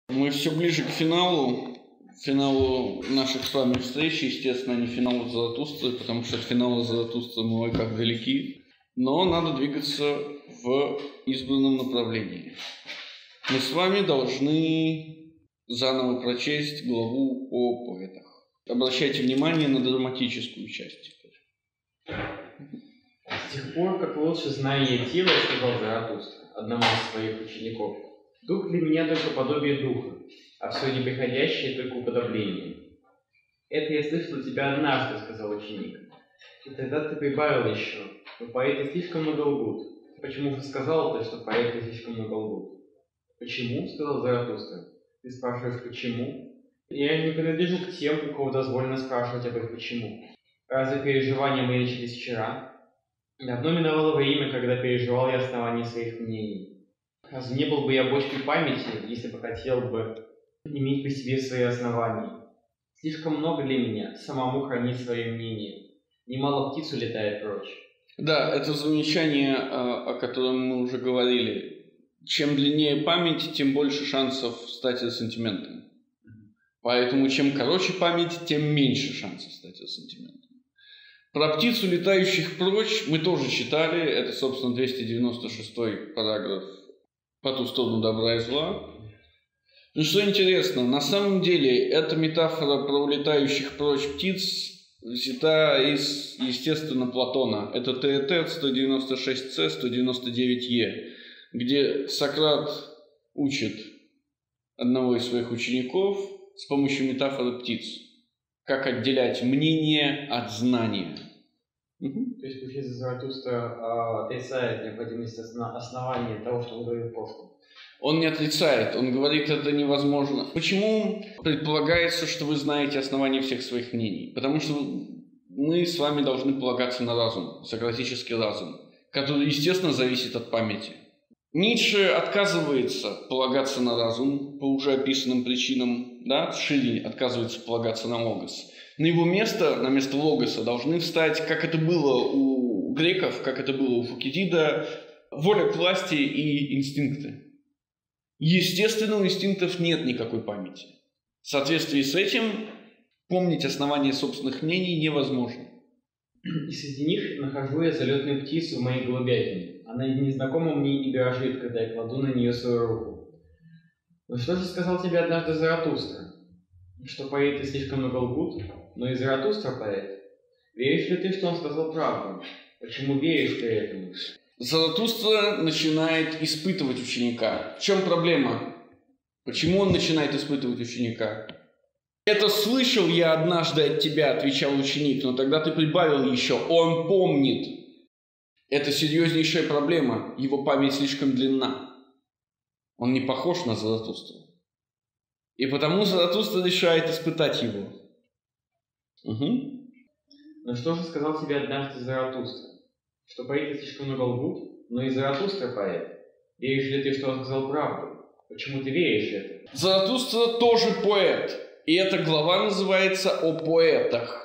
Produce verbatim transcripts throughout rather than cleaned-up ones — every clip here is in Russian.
Мы все ближе к финалу, финалу наших с вами встреч, естественно, не финалу Заратустры, потому что от финала Заратустры мы ой как далеки, но надо двигаться в избранном направлении. Мы с вами должны заново прочесть главу о поэтах. Обращайте внимание на драматическую часть. С тех пор, как лучше знаю я тело, сказал Заратустра одному из своих учеников, дух для меня только подобие духа, а все неприходящее только уподобление. Это я слышал от тебя однажды, сказал ученик. И тогда ты прибавил еще, но поэты слишком много лгут. Почему же сказал ты, что поэты слишком много лгут? Почему? Сказал Заратустра. Ты спрашиваешь, почему? Я не принадлежу к тем, у кого дозволено спрашивать об их почему. Разве переживания мои начались вчера? Давно миновало время, когда переживал я основания своих мнений. Разве не был бы я бочкой памяти, если бы хотел бы иметь при себе свои основания? Слишком много для меня самому хранить свои мнения. Немало птиц улетает прочь. Да, это замечание, о котором мы уже говорили. Чем длиннее память, тем больше шансов стать ресентиментом. Поэтому чем короче память, тем меньше шансов стать ресентиментом. Про птиц, улетающих прочь, мы тоже читали. Это, собственно, двести девяносто шестой параграф «По ту сторону добра и зла». Ну что интересно, на самом деле эта метафора про улетающих прочь птиц взята из, естественно, Платона. Это Теэтет сто девяносто шесть С, сто девяносто девять Е, где Сократ учит одного из своих учеников с помощью метафоры птиц. Как отделять мнение от знания. Угу. То есть, получается, Заратустра отрицает необходимость основания того, что он говорит в прошлом. Он не отрицает, он говорит, это невозможно. Почему предполагается, что вы знаете основания всех своих мнений? Потому что мы с вами должны полагаться на разум, сократический разум, который, естественно, зависит от памяти. Ницше отказывается полагаться на разум по уже описанным причинам, да, Шиллинг отказывается полагаться на логос. На его место, на место логоса должны встать, как это было у греков, как это было у Фукидида, воля к власти и инстинкты. Естественно, у инстинктов нет никакой памяти. В соответствии с этим помнить основания собственных мнений невозможно. И среди них нахожу я залетную птицу в моей голубятине. Она незнакома мне и дрожит, когда я кладу на нее свою руку. Но что же сказал тебе однажды Заратустра? Что поэты слишком много лгут? Но и Заратустра поэт. Веришь ли ты, что он сказал правду? Почему веришь ты этому? Заратустра начинает испытывать ученика. В чем проблема? Почему он начинает испытывать ученика? «Это слышал я однажды от тебя», — отвечал ученик, но тогда ты прибавил еще «он помнит». Это серьезнейшая проблема, его память слишком длинна. Он не похож на Заратустру. И потому Заратустра решает испытать его. Угу. Но что же сказал тебе однажды Заратустра? Что поэты слишком много лгут, но и Заратустра поэт. Веришь ли ты, что он сказал правду? Почему ты веришь это? Заратустра тоже поэт. И эта глава называется «О поэтах».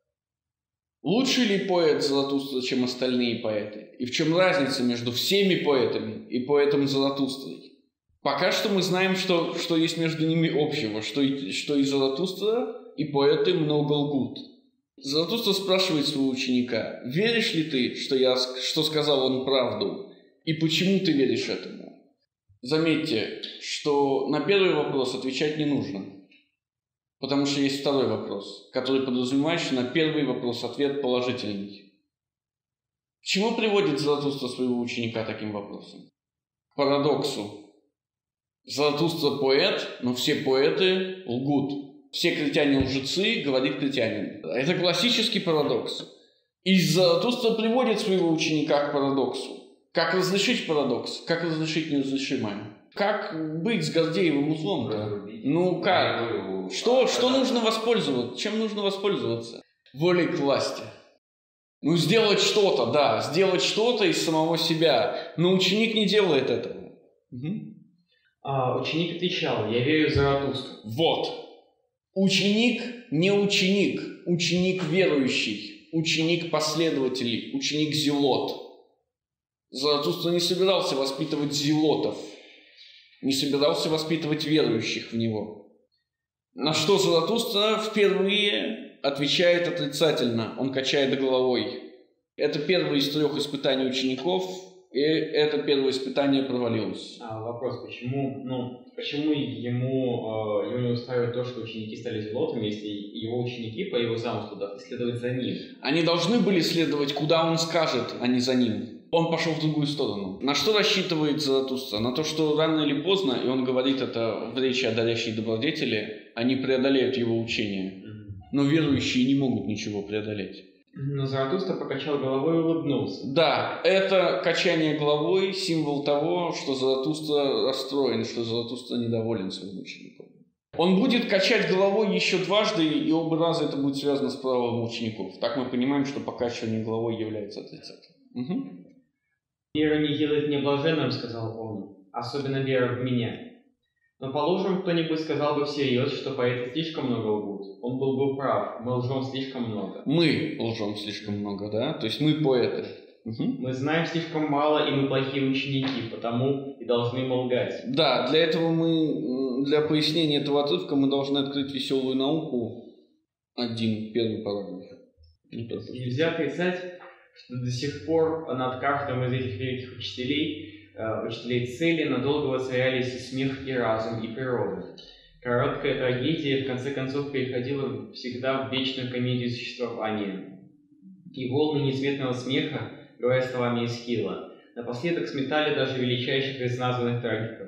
Лучше ли поэт Заратустра, чем остальные поэты? И в чем разница между всеми поэтами и поэтом Заратустрой? Пока что мы знаем, что, что есть между ними общего, что и, что и Заратустра, и поэты много лгут. Заратустра спрашивает своего ученика: «Веришь ли ты, что, я, что сказал он правду? И почему ты веришь этому?» Заметьте, что на первый вопрос отвечать не нужно. Потому что есть второй вопрос, который подразумевает, что на первый вопрос ответ положительный. К чему приводит Заратустра своего ученика таким вопросом? К парадоксу. Заратустра поэт, но все поэты лгут. Все критяне лжецы, говорит критянин. Это классический парадокс. И Заратустра приводит своего ученика к парадоксу. Как разрешить парадокс? Как разрешить неразрешимое? Как быть с Гордеевым узлом? Ну как? Что, что нужно воспользоваться? Чем нужно воспользоваться? Волей к власти. Ну сделать что-то, да, сделать что-то из самого себя. Но ученик не делает этого. Угу. А, ученик отвечал: «Я верю в Заратустру». Вот. Ученик не ученик, ученик верующий, ученик последователей, ученик зелот. Заратустра не собирался воспитывать зелотов. не собирался воспитывать верующих в него. На что Заратустра впервые отвечает отрицательно, он качает головой. Это первое из трех испытаний учеников, и это первое испытание провалилось. А вопрос, почему, ну, почему ему, э, его не устраивает то, что ученики стали зелотами, если его ученики по его замыслу должны следовать за ним? Они должны были следовать, куда он скажет, а не за ним. Он пошел в другую сторону. На что рассчитывает Заратустра? На то, что рано или поздно, и он говорит это в речи о дарящей добродетели, они преодолеют его учение. Но верующие не могут ничего преодолеть. Но Заратустра покачал головой и улыбнулся. Да, это качание головой символ того, что Заратустра расстроен, что Заратустра недоволен своим учеником. Он будет качать головой еще дважды, и оба раза это будет связано с правом учеников. Так мы понимаем, что покачивание головой является отрицательным. Угу. «Вера не делает меня блаженным, — сказал он, — особенно вера в меня. Но, положим, кто-нибудь сказал бы всерьез, что поэты слишком много лгут. Он был бы прав, мы лжем слишком много. Мы лжем слишком много, да? То есть мы поэты. Угу. Мы знаем слишком мало, и мы плохие ученики, потому и должны мы лгать». Да, для этого мы, для пояснения этого отрывка мы должны открыть «Веселую науку» один, первый параграф. Нельзя отрицать, что до сих пор над каждым из этих великих учителей учителей цели надолго воцарялись и смех, и разум, и природа. Короткая трагедия в конце концов переходила всегда в вечную комедию существования. И волны несметного смеха, говоря словами Эсхила, напоследок сметали даже величайших из названных трагиков.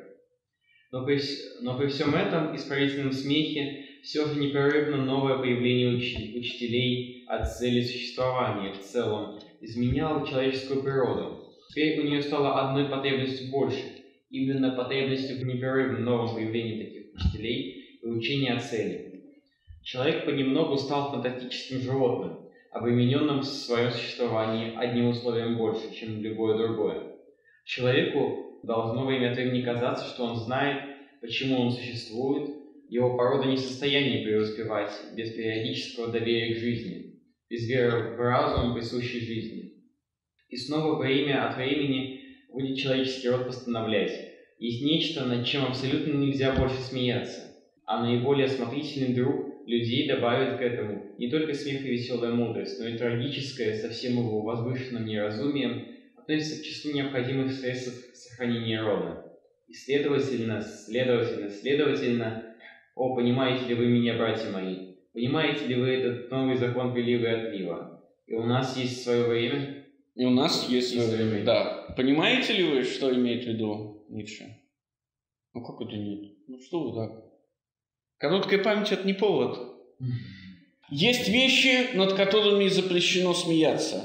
Но при, но при всем этом исправительном смехе все же непрерывно новое появление уч, учителей от цели существования в целом изменяло человеческую природу. Теперь у нее стало одной потребностью больше, именно потребностью в непрерывном новом появлении таких учителей и учения о цели. Человек понемногу стал фантастическим животным, обремененным в своем существовании одним условием больше, чем любое другое. Человеку должно время от времени казаться, что он знает, почему он существует, его порода не в состоянии преуспевать без периодического доверия к жизни, без веры в разум, присущей жизни. И снова время от времени будет человеческий род постановлять: есть нечто, над чем абсолютно нельзя больше смеяться, а наиболее осмотрительный друг людей добавит к этому не только смех и веселая мудрость, но и трагическое, со всем его возвышенным неразумием, относится к числу необходимых средств сохранения рода. И следовательно, следовательно, следовательно, о, понимаете ли вы меня, братья мои, понимаете ли вы этот новый закон прилива и отлива? И у нас есть свое время. И у нас есть свое время. Да. Понимаете ли вы, что имеет в виду Ницше? Ну как это нет? Ну что вы так? Короткая память — это не повод. Есть вещи, над которыми запрещено смеяться.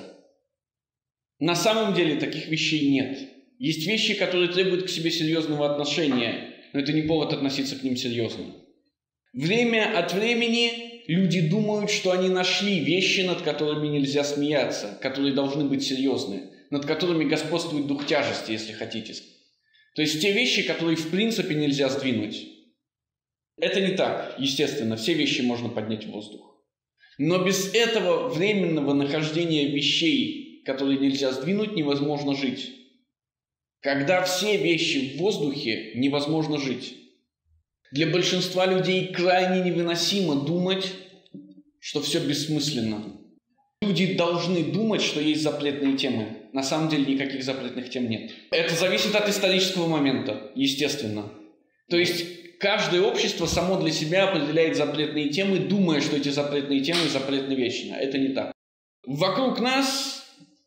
На самом деле таких вещей нет. Есть вещи, которые требуют к себе серьезного отношения, но это не повод относиться к ним серьезно. Время от времени люди думают, что они нашли вещи, над которыми нельзя смеяться, которые должны быть серьезны, над которыми господствует дух тяжести, если хотите. То есть те вещи, которые в принципе нельзя сдвинуть. Это не так, естественно, все вещи можно поднять в воздух. Но без этого временного нахождения вещей, которые нельзя сдвинуть, невозможно жить. Когда все вещи в воздухе, невозможно жить. Для большинства людей крайне невыносимо думать, что все бессмысленно. Люди должны думать, что есть запретные темы. На самом деле никаких запретных тем нет. Это зависит от исторического момента, естественно. То есть каждое общество само для себя определяет запретные темы, думая, что эти запретные темы запретны вечно. Это не так. Вокруг нас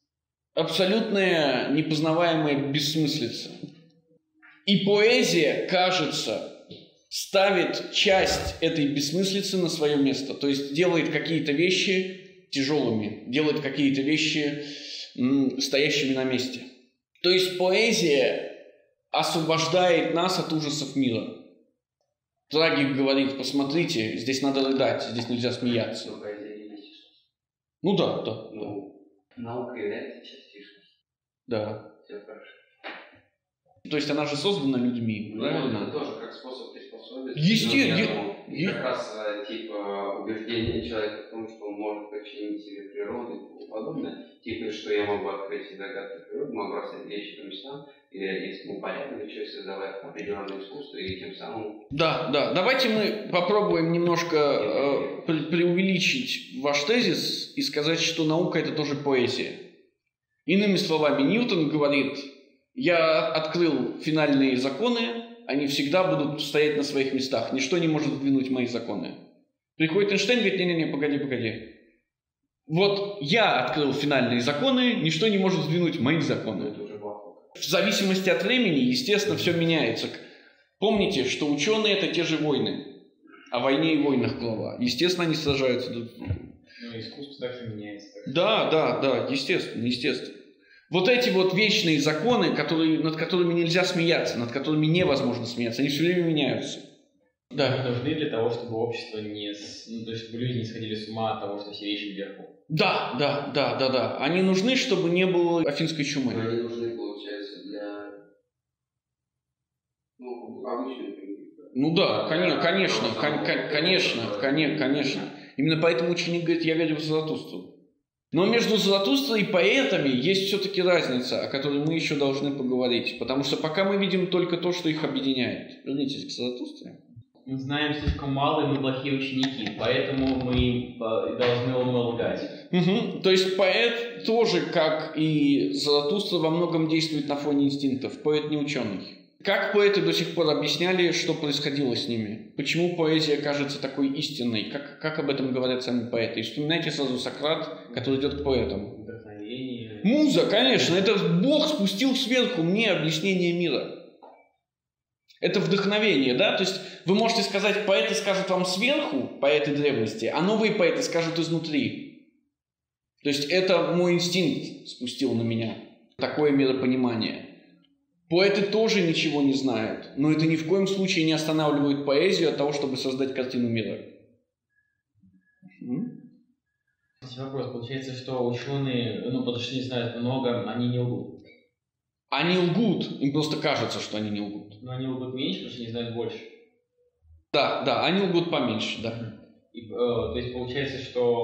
абсолютная непознаваемая бессмыслица. И поэзия, кажется, ставит часть этой бессмыслицы на свое место. То есть делает какие-то вещи тяжелыми, делает какие-то вещи м, стоящими на месте. То есть поэзия освобождает нас от ужасов мира. Трагик говорит: посмотрите, здесь надо рыдать, здесь нельзя смеяться. Ну да, да. Ну, да. Наука является частичностью. Да. Все хорошо. То есть она же создана людьми, ну, правильно? Это тоже как способ приспособиться. Естественно. Ну, е- как раз типа убеждение человека в том, что он может подчинить себе природу и тому подобное. Типа, что я могу открыть все загадки природы, могу расставить вещи по местам, если мы понятно, начали создавать определенное искусство и тем самым... Да, да. Давайте мы попробуем немножко э, пре преувеличить ваш тезис и сказать, что наука – это тоже поэзия. Иными словами, Ньютон говорит, я открыл финальные законы, они всегда будут стоять на своих местах, ничто не может сдвинуть мои законы. Приходит Эйнштейн и говорит, не-не-не, погоди, погоди. Вот я открыл финальные законы, ничто не может сдвинуть мои законы. В зависимости от времени, естественно, все меняется. Помните, что ученые – это те же войны. О войне и войнах глава. Естественно, они сражаются друг с другом. Ну, искусство также меняется. Да, да, да, естественно, естественно. Вот эти вот вечные законы, которые, над которыми нельзя смеяться, над которыми невозможно смеяться, они все время меняются. Да. Они нужны для того, чтобы общество не... Ну, то есть, чтобы люди не сходили с ума от того, что все вещи вверху. Да, да, да, да, да. Они нужны, чтобы не было афинской чумы. Но они нужны, получается, для... Ну, обычных людей. Ну да, конечно, конечно, конечно, конечно, конечно. Именно поэтому ученик говорит, я верю в Заратустру. Но между Заратустрой и поэтами есть все-таки разница, о которой мы еще должны поговорить. Потому что пока мы видим только то, что их объединяет. Вернитесь к Заратустре. Мы знаем слишком мало, и мы плохие ученики, поэтому мы должны умолгать. Угу. То есть поэт тоже, как и Заратустра, во многом действует на фоне инстинктов. Поэт не ученый. Как поэты до сих пор объясняли, что происходило с ними? Почему поэзия кажется такой истинной? Как, как об этом говорят сами поэты? И вспоминайте сразу Сократ, который идет к поэтам. Вдохновение. Муза, конечно. Это Бог спустил сверху мне объяснение мира. Это вдохновение, да? То есть вы можете сказать, поэты скажут вам сверху, поэты древности, а новые поэты скажут изнутри. То есть это мой инстинкт спустил на меня такое миропонимание. Поэты тоже ничего не знают, но это ни в коем случае не останавливает поэзию от того, чтобы создать картину мира. Вопрос. Получается, что ученые, ну, потому что не знают много, они не лгут. Они лгут, им просто кажется, что они не лгут. Но они лгут меньше, потому что не знают больше. Да, да, они лгут поменьше, да. И, э, то есть получается,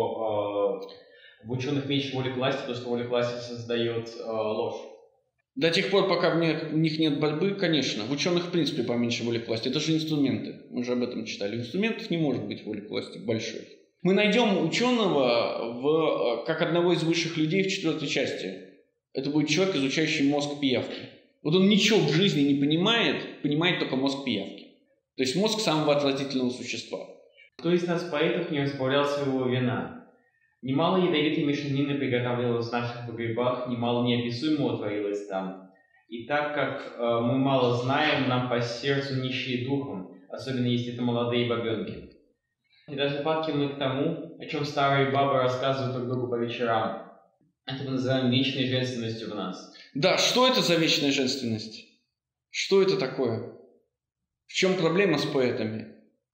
что э, в ученых меньше воли к власти, потому что воля к власти создает э, ложь. До тех пор, пока в них, в них нет борьбы, конечно. В ученых, в принципе, поменьше воли к власти. Это же инструменты. Мы же об этом читали. У инструментов не может быть воли к власти большой. Мы найдем ученого в, как одного из высших людей в четвертой части. Это будет человек, изучающий мозг пиявки. Вот он ничего в жизни не понимает, понимает только мозг пиявки. То есть мозг самого отвратительного существа. Кто из нас, поэтов, не избавлял своего вина? Немало ядовитой мешанины приготовлялось в наших погребах, немало неописуемого творилось там. И так как э, мы мало знаем, нам по сердцу нищие духом, особенно если это молодые бабенки. И даже падки мы к тому, о чем старые бабы рассказывают друг другу по вечерам. Это мы называем вечной женственностью в нас. Да, что это за вечная женственность? Что это такое? В чем проблема с поэтами?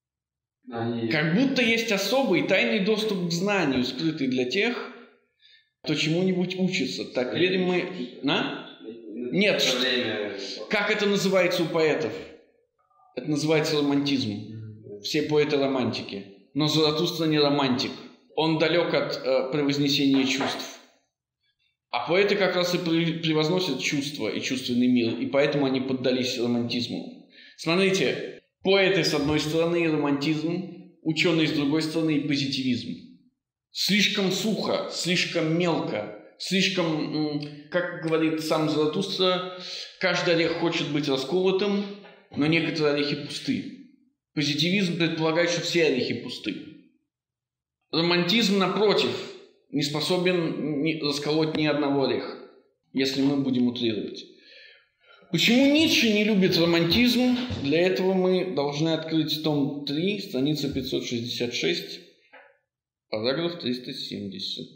Они... Как будто есть особый тайный доступ к знанию, скрытый для тех, кто чему-нибудь учится. Так верим мы... А? Нет. Как это называется у поэтов? Это называется романтизм. Все поэты романтики. Но Заратустра не романтик. Он далек от э, превознесения чувств. А поэты как раз и превозносят чувства и чувственный мир, и поэтому они поддались романтизму. Смотрите, поэты с одной стороны романтизм, ученые с другой стороны и позитивизм. Слишком сухо, слишком мелко, слишком, как говорит сам Заратустра, каждый орех хочет быть расколотым, но некоторые орехи пусты. Позитивизм предполагает, что все орехи пусты. Романтизм, напротив, не способен расколоть ни одного ореха, если мы будем утрировать. Почему Ницше не любит романтизм? Для этого мы должны открыть том три, страница пятьсот шестьдесят шесть, параграф триста семьдесят.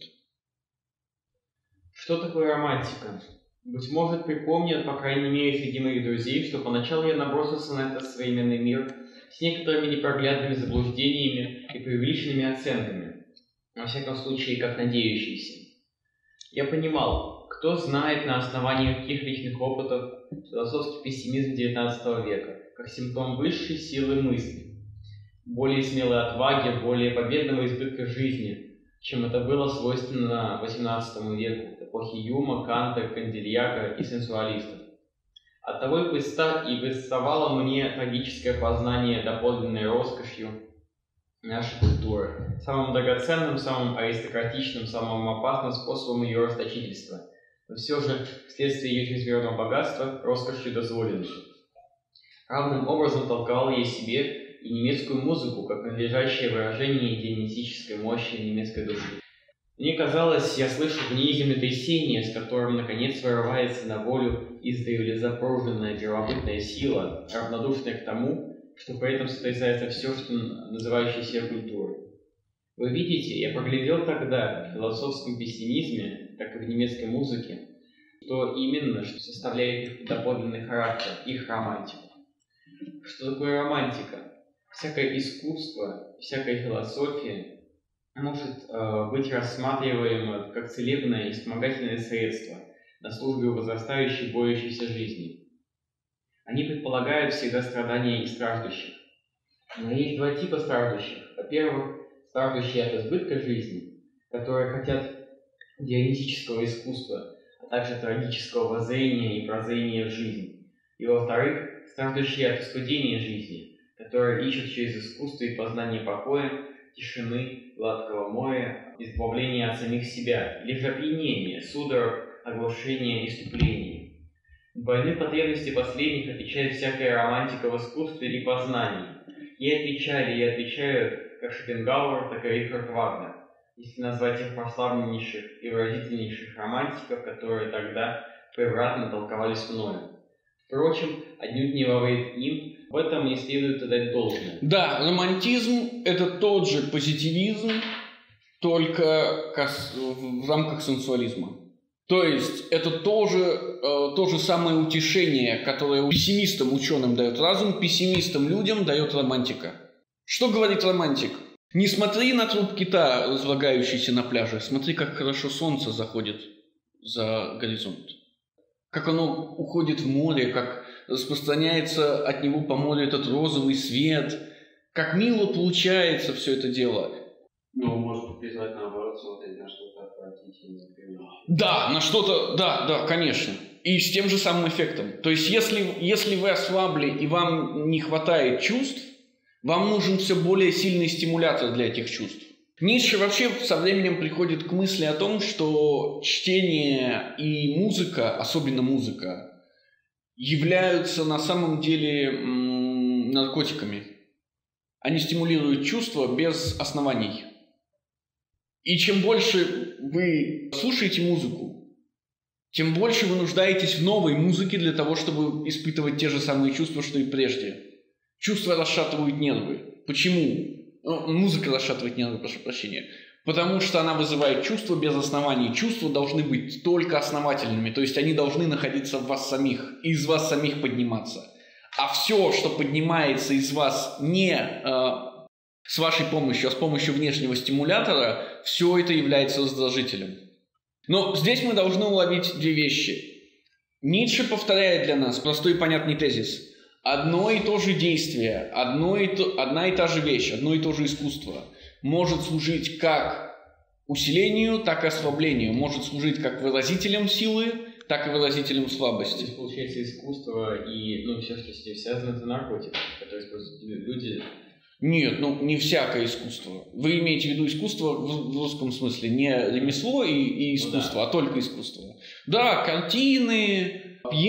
Что такое романтика? Быть может, припомнят, по крайней мере, среди моих друзей, что поначалу я набросился на этот современный мир с некоторыми непроглядными заблуждениями и преувеличенными оценками, во всяком случае, как надеющийся. Я понимал, кто знает на основании каких личных опытов философский пессимизм девятнадцатого века, как симптом высшей силы мысли, более смелой отваги, более победного избытка жизни, чем это было свойственно восемнадцатому веку, эпохи Юма, Канта, Кандильяка и сенсуалистов. Оттого и представало мне трагическое познание доподлинной роскошью нашей культуры, самым драгоценным, самым аристократичным, самым опасным способом ее расточительства, но все же вследствие ее чрезмерного богатства роскошью дозволенной. Равным образом толковал я себе и немецкую музыку, как надлежащее выражение дионисической мощи немецкой души. Мне казалось, я слышу в ней землетрясение, с которым, наконец, вырывается на волю издревле запруженная первобытная сила, равнодушная к тому, что при этом сотрясается все, что называющее себя культурой. Вы видите, я проглядел тогда в философском пессимизме, как и в немецкой музыке, что именно что составляет их доподлинный характер, их романтику. Что такое романтика? Всякое искусство, всякая философия может э, быть рассматриваемо как целебное и вспомогательное средство на службе возрастающей, борющейся жизни. Они предполагают всегда страдания и страждущих. Но есть два типа страждущих. Во-первых, страждущие от избытка жизни, которые хотят дионисического искусства, а также трагического воззрения и прозрения в жизнь. И во-вторых, страждущие от искудения жизни, которые ищут через искусство и познание покоя, тишины, гладкого моря, избавления от самих себя, лишь опьянения, судорог, оглушения, иступления. Больны потребности последних отвечает всякая романтика в искусстве и познании. И отвечали, и отвечают как Шопенгауэр, так и Рихард Вагнер, если назвать их прославленнейших и выразительнейших романтиков, которые тогда превратно толковались мною. Впрочем, отнюдь не во вред им, в этом не следует отдать должное. Да, романтизм – это тот же позитивизм, только в рамках сенсуализма. То есть это тоже э, то же самое утешение, которое пессимистам ученым дает разум, пессимистам людям дает романтика. Что говорит романтик? Не смотри на труп кита, разлагающийся на пляже, смотри, как хорошо солнце заходит за горизонт. Как оно уходит в море, как распространяется от него по морю этот розовый свет, как мило получается все это дело. Ну, может призвать наоборот смотреть на что-то отвратительное. Да, на что-то, да, да, конечно. И с тем же самым эффектом. То есть, если, если вы ослабли и вам не хватает чувств, вам нужен все более сильный стимулятор для этих чувств. Ницше вообще со временем приходит к мысли о том, что чтение и музыка, особенно музыка, являются на самом деле м- наркотиками. Они стимулируют чувства без оснований. И чем больше вы слушаете музыку, тем больше вы нуждаетесь в новой музыке для того, чтобы испытывать те же самые чувства, что и прежде. Чувства расшатывают нервы. Почему? Ну, музыка расшатывает нервы, прошу прощения. Потому что она вызывает чувства без оснований. Чувства должны быть только основательными, то есть они должны находиться в вас самих, и из вас самих подниматься. А все, что поднимается из вас не э, с вашей помощью, а с помощью внешнего стимулятора, все это является раздражителем. Но здесь мы должны уловить две вещи. Ницше повторяет для нас простой и понятный тезис. Одно и то же действие, одно и то, одна и та же вещь, одно и то же искусство может служить как усилению, так и ослаблению, может служить как выразителем силы, так и выразителем слабости. Здесь получается искусство и ну, все, что с ним связано, это наркотик, который используют люди. Нет, ну не всякое искусство. Вы имеете в виду искусство в, в русском смысле, не ремесло и, и искусство, ну, да. а только искусство. Да, картины,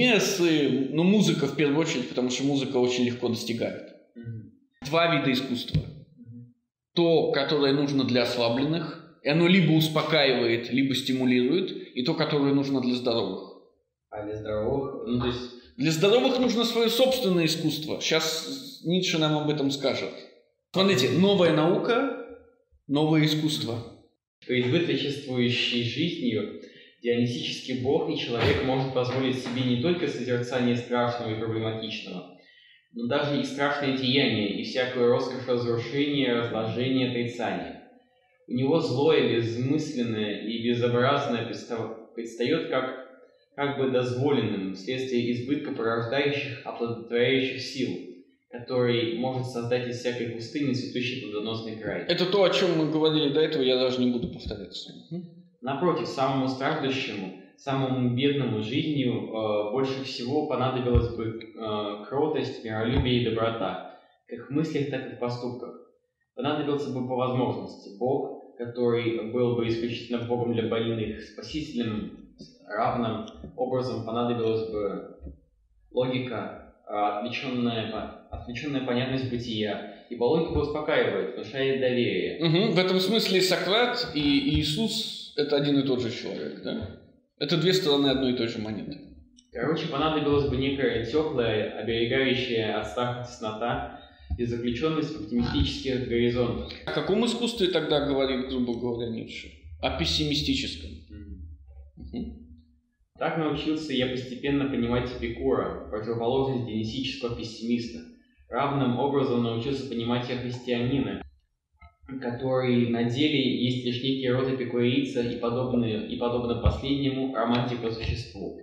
пьесы, но музыка в первую очередь, потому что музыка очень легко достигает. Mm-hmm. Два вида искусства. Mm-hmm. То, которое нужно для ослабленных, и оно либо успокаивает, либо стимулирует, и то, которое нужно для здоровых. А для здоровых? Ну, то есть... Для здоровых нужно свое собственное искусство. Сейчас Ницше нам об этом скажет. Смотрите, новая наука, новое искусство. Перед вытворчествующей жизнью дионисический бог и человек может позволить себе не только созерцание страшного и проблематичного, но даже и страшные деяния, и всякую роскошь разрушения, разложения, отрицания. У него злое, безмысленное и безобразное предстает как, как бы дозволенным вследствие избытка порождающих, оплодотворяющих сил, который может создать из всякой пустыни цветущий плодоносный край. Это то, о чем мы говорили до этого, я даже не буду повторяться. Напротив, самому страждущему, самому бедному жизнью э, больше всего понадобилась бы э, кротость, миролюбие и доброта, как в мыслях, так и в поступках. Понадобился бы по возможности Бог, который был бы исключительно Богом для больных, спасителем, равным образом понадобилась бы логика, отвлеченная, отвлеченная понятность бытия, ибо логика успокаивает, внушает доверие. Угу. В этом смысле Сократ и Иисус – это один и тот же человек, да? Это две стороны одной и той же монеты. Короче, понадобилась бы некая теплая, оберегающая от страха теснота и заключенность в оптимистических горизонтах. О каком искусстве тогда говорит, грубо говоря, Ницше? О пессимистическом. Mm. Угу. Так научился я постепенно понимать Эпикура, противоположность дионисического пессимиста. Равным образом научился понимать я христианина, который на деле есть лишь некий род эпикурийца и, подобный, и подобно последнему, романтик по существу.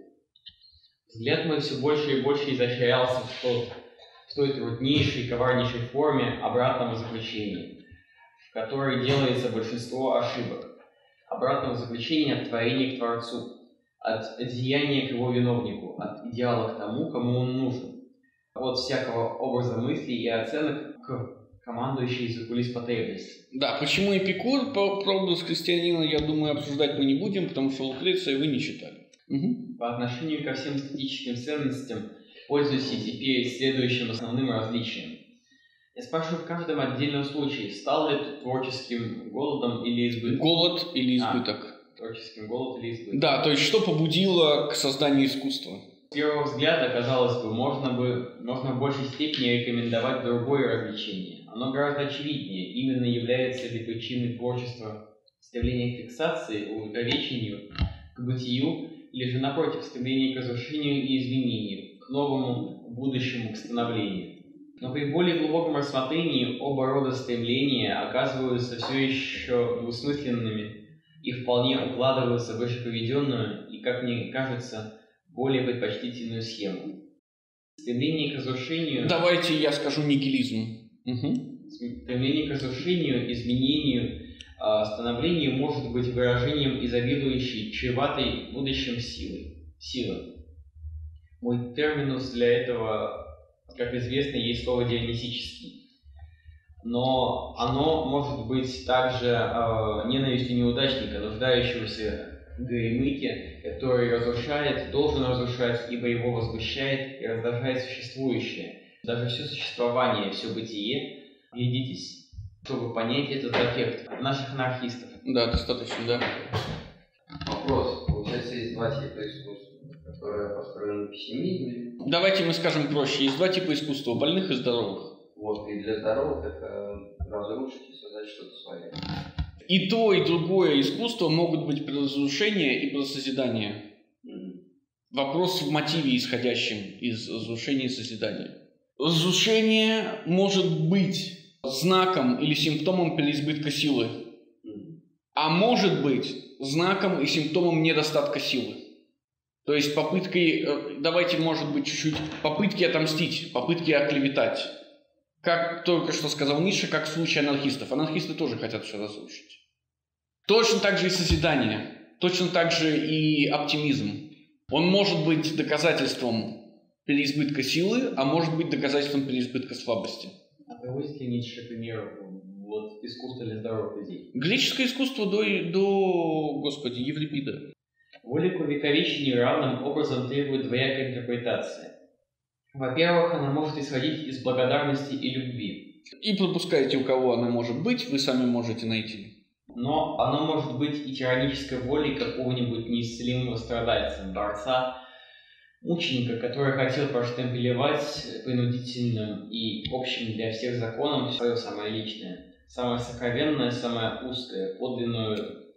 Взгляд мой все больше и больше изощрялся в, тот, в той труднейшей и коварнейшей форме обратного заключения, в которой делается большинство ошибок. Обратного заключения от творения к Творцу, от деяния к его виновнику, от идеала к тому, кому он нужен, от всякого образа мыслей и оценок к командующей из-за кулис потребности. Да, почему Эпикур, про, про образ христианина, я думаю, обсуждать мы не будем, потому что Лукреция вы не читали. Угу. По отношению ко всем эстетическим ценностям пользуюсь и теперь следующим основным различием. Я спрашиваю в каждом отдельном случае, стал ли это творческим голодом или избытком? Голод или избыток. А, творческим голод или избыток. Да, то есть что побудило к созданию искусства? С первого взгляда, казалось бы, можно бы можно в большей степени рекомендовать другое развлечение. Оно гораздо очевиднее, именно является ли причиной творчества стремление к фиксации, увековечению, к бытию, или же, напротив, стремление к разрушению и изменению, к новому, будущему, к становлению. Но при более глубоком рассмотрении оба рода стремления оказываются все еще двусмысленными и вполне укладываются в выше приведенную и, как мне кажется, более предпочтительную схему. Стремление к разрушению... Давайте я скажу нигилизм. Угу. Стремление к разрушению, изменению, становлению может быть выражением изобилующей, чреватой будущим силой. Силы. Мой терминус для этого, как известно, есть слово дионисический. Но оно может быть также э, ненавистью неудачника, нуждающегося в горемыке, который разрушает, должен разрушать, ибо его возмущает и раздражает существующее. Даже все существование, все бытие. Глядитесь, чтобы понять этот эффект наших анархистов. Да, достаточно, да. Вопрос. Получается, есть два типа искусства, которые построены на пессимизме. Давайте мы скажем проще. Есть два типа искусства, больных и здоровых. Вот, и для здоровых это разрушить и создать что-то свое. И то, и другое искусство могут быть про разрушение и про созидание. Mm-hmm. Вопрос в мотиве, исходящем из разрушения и созидания. Разрушение может быть знаком или симптомом переизбытка силы, а может быть знаком и симптомом недостатка силы. То есть попыткой, давайте, может быть, чуть-чуть, попытки отомстить, попытки оклеветать. Как только что сказал Ницше, как в случае анархистов. Анархисты тоже хотят все разрушить. Точно так же и созидание, точно так же и оптимизм. Он может быть доказательством переизбытка силы, а может быть доказательством переизбытка слабости. А приводите ли Ницше пример вот, искусства для здоровых людей? Греческое искусство до, до господи, Еврипида. Воля к увековечению равным образом требует двоякой интерпретации. Во-первых, она может исходить из благодарности и любви. И пропускаете, у кого она может быть, вы сами можете найти. Но она может быть и тиранической волей какого-нибудь неисцелимого страдальца, борца, мученика, который хотел проштемпелевать принудительным и общим для всех законом свое самое личное, самое сокровенное, самое узкое, подлинную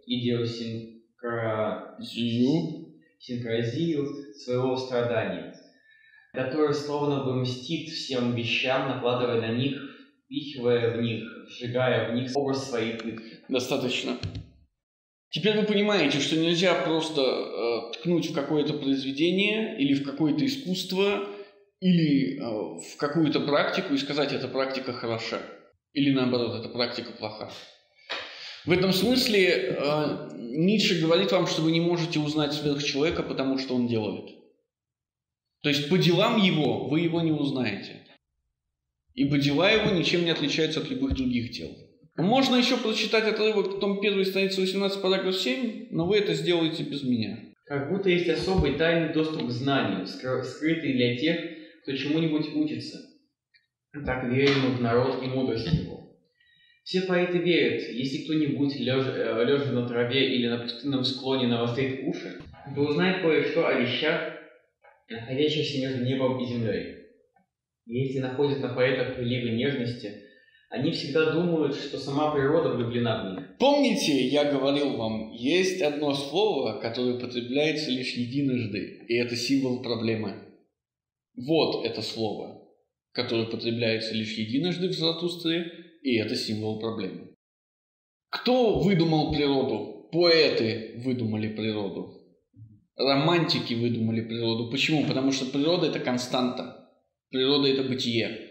идиосинкразию своего страдания, который словно бы мстит всем вещам, накладывая на них, впихивая в них, сжигая в них образ своей пытки. Достаточно. Теперь вы понимаете, что нельзя просто э, ткнуть в какое-то произведение или в какое-то искусство или э, в какую-то практику и сказать, эта практика хороша. Или наоборот, эта практика плоха. В этом смысле э, Ницше говорит вам, что вы не можете узнать сверхчеловека, потому что он делает. То есть по делам его вы его не узнаете. Ибо дела его ничем не отличаются от любых других дел. Можно еще прочитать отрывок, том первой страницы восемнадцать, параграф семь, но вы это сделаете без меня. Как будто есть особый тайный доступ к знанию, скрытый для тех, кто чему-нибудь учится. Так верим в народ и мудрость его. Все поэты верят, если кто-нибудь, лежа, лежа на траве или на пустынном склоне, навострит уши, то узнает кое-что о вещах, находящихся между небом и землей. Если находят на поэтах приливы нежности, они всегда думают, что сама природа влюблена в них. Помните, я говорил вам, есть одно слово, которое употребляется лишь единожды, и это символ проблемы. Вот это слово, которое употребляется лишь единожды в Заратустре, и это символ проблемы. Кто выдумал природу? Поэты выдумали природу. Романтики выдумали природу. Почему? Потому что природа – это константа. Природа – это бытие.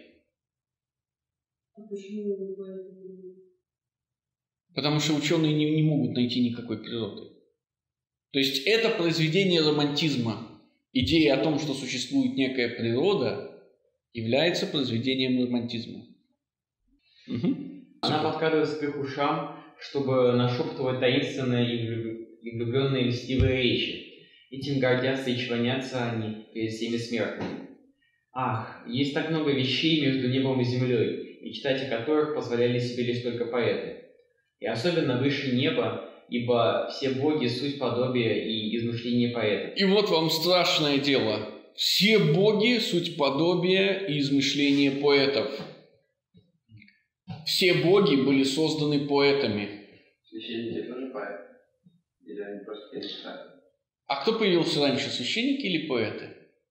А почему вы поэты? Потому что ученые не, не могут найти никакой природы. То есть это произведение романтизма. Идея о том, что существует некая природа, является произведением романтизма. Угу. Она подкрадывается к их ушам, чтобы нашептывать таинственные и влюбленные льстивые речи. Этим гордятся и чванятся они перед всеми смертными. Ах, есть так много вещей между небом и землей, и читать о которых позволяли себе лишь только поэты. И особенно выше неба, ибо все боги – суть подобия и измышления поэтов. И вот вам страшное дело. Все боги – суть подобия и измышления поэтов. Все боги были созданы поэтами. Священники тоже поэты? Или они просто не читают? А кто появился раньше, священники или поэты?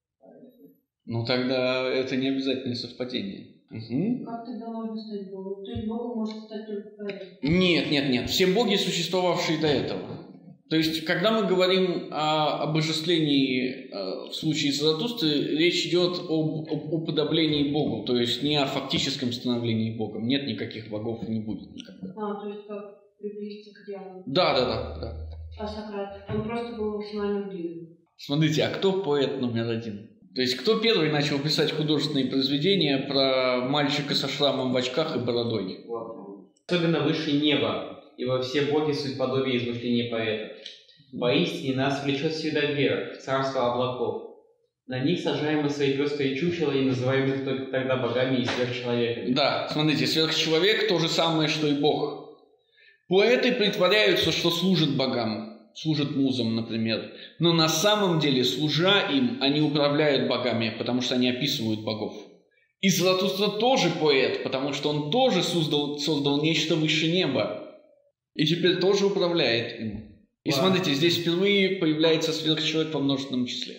Ну тогда это не обязательное совпадение. Угу. Как тогда можно стать Богом? То есть Богом может стать только поэт? Нет, нет, нет. Все боги, существовавшие до этого. То есть, когда мы говорим о обожествлении э, в случае Заратустры, речь идет об, об уподоблении Богу, то есть не о фактическом становлении Богом. Нет никаких богов и не будет никогда. А, то есть как приблизиться к идеалу. Да, да, да, да. А Сократ? Он просто был максимально близок. Смотрите, а кто поэт номер один? То есть, кто первый начал писать художественные произведения про мальчика со шрамом в очках и бородой? Особенно выше неба, ибо все боги – суть подобия измышления поэтов. Поистине нас влечет всегда вверх, в царство облаков. На них сажаем мы свои пестрые чучела и называем их только тогда богами и сверхчеловеками. Да, смотрите, сверхчеловек – то же самое, что и бог. Поэты притворяются, что служат богам. Служат музам, например. Но на самом деле, служа им, они управляют богами, потому что они описывают богов. И Заратустра тоже поэт, потому что он тоже создал, создал нечто выше неба. И теперь тоже управляет им. И Wow. смотрите, здесь впервые появляется сверхчеловек во множественном числе.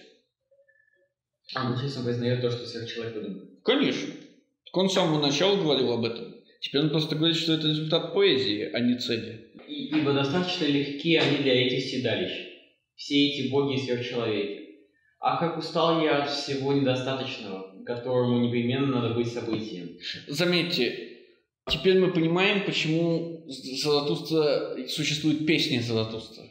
А, ну, честно, признает то, что сверхчеловек выдумал. Конечно. Так он с самого начала говорил об этом. Теперь он просто говорит, что это результат поэзии, а не цели. И, ибо достаточно легки они для этих седалищ, все эти боги и сверхчеловеки. А как устал я от всего недостаточного, которому непременно надо быть событием. Заметьте, теперь мы понимаем, почему Заратустра, существует песня Заратустра.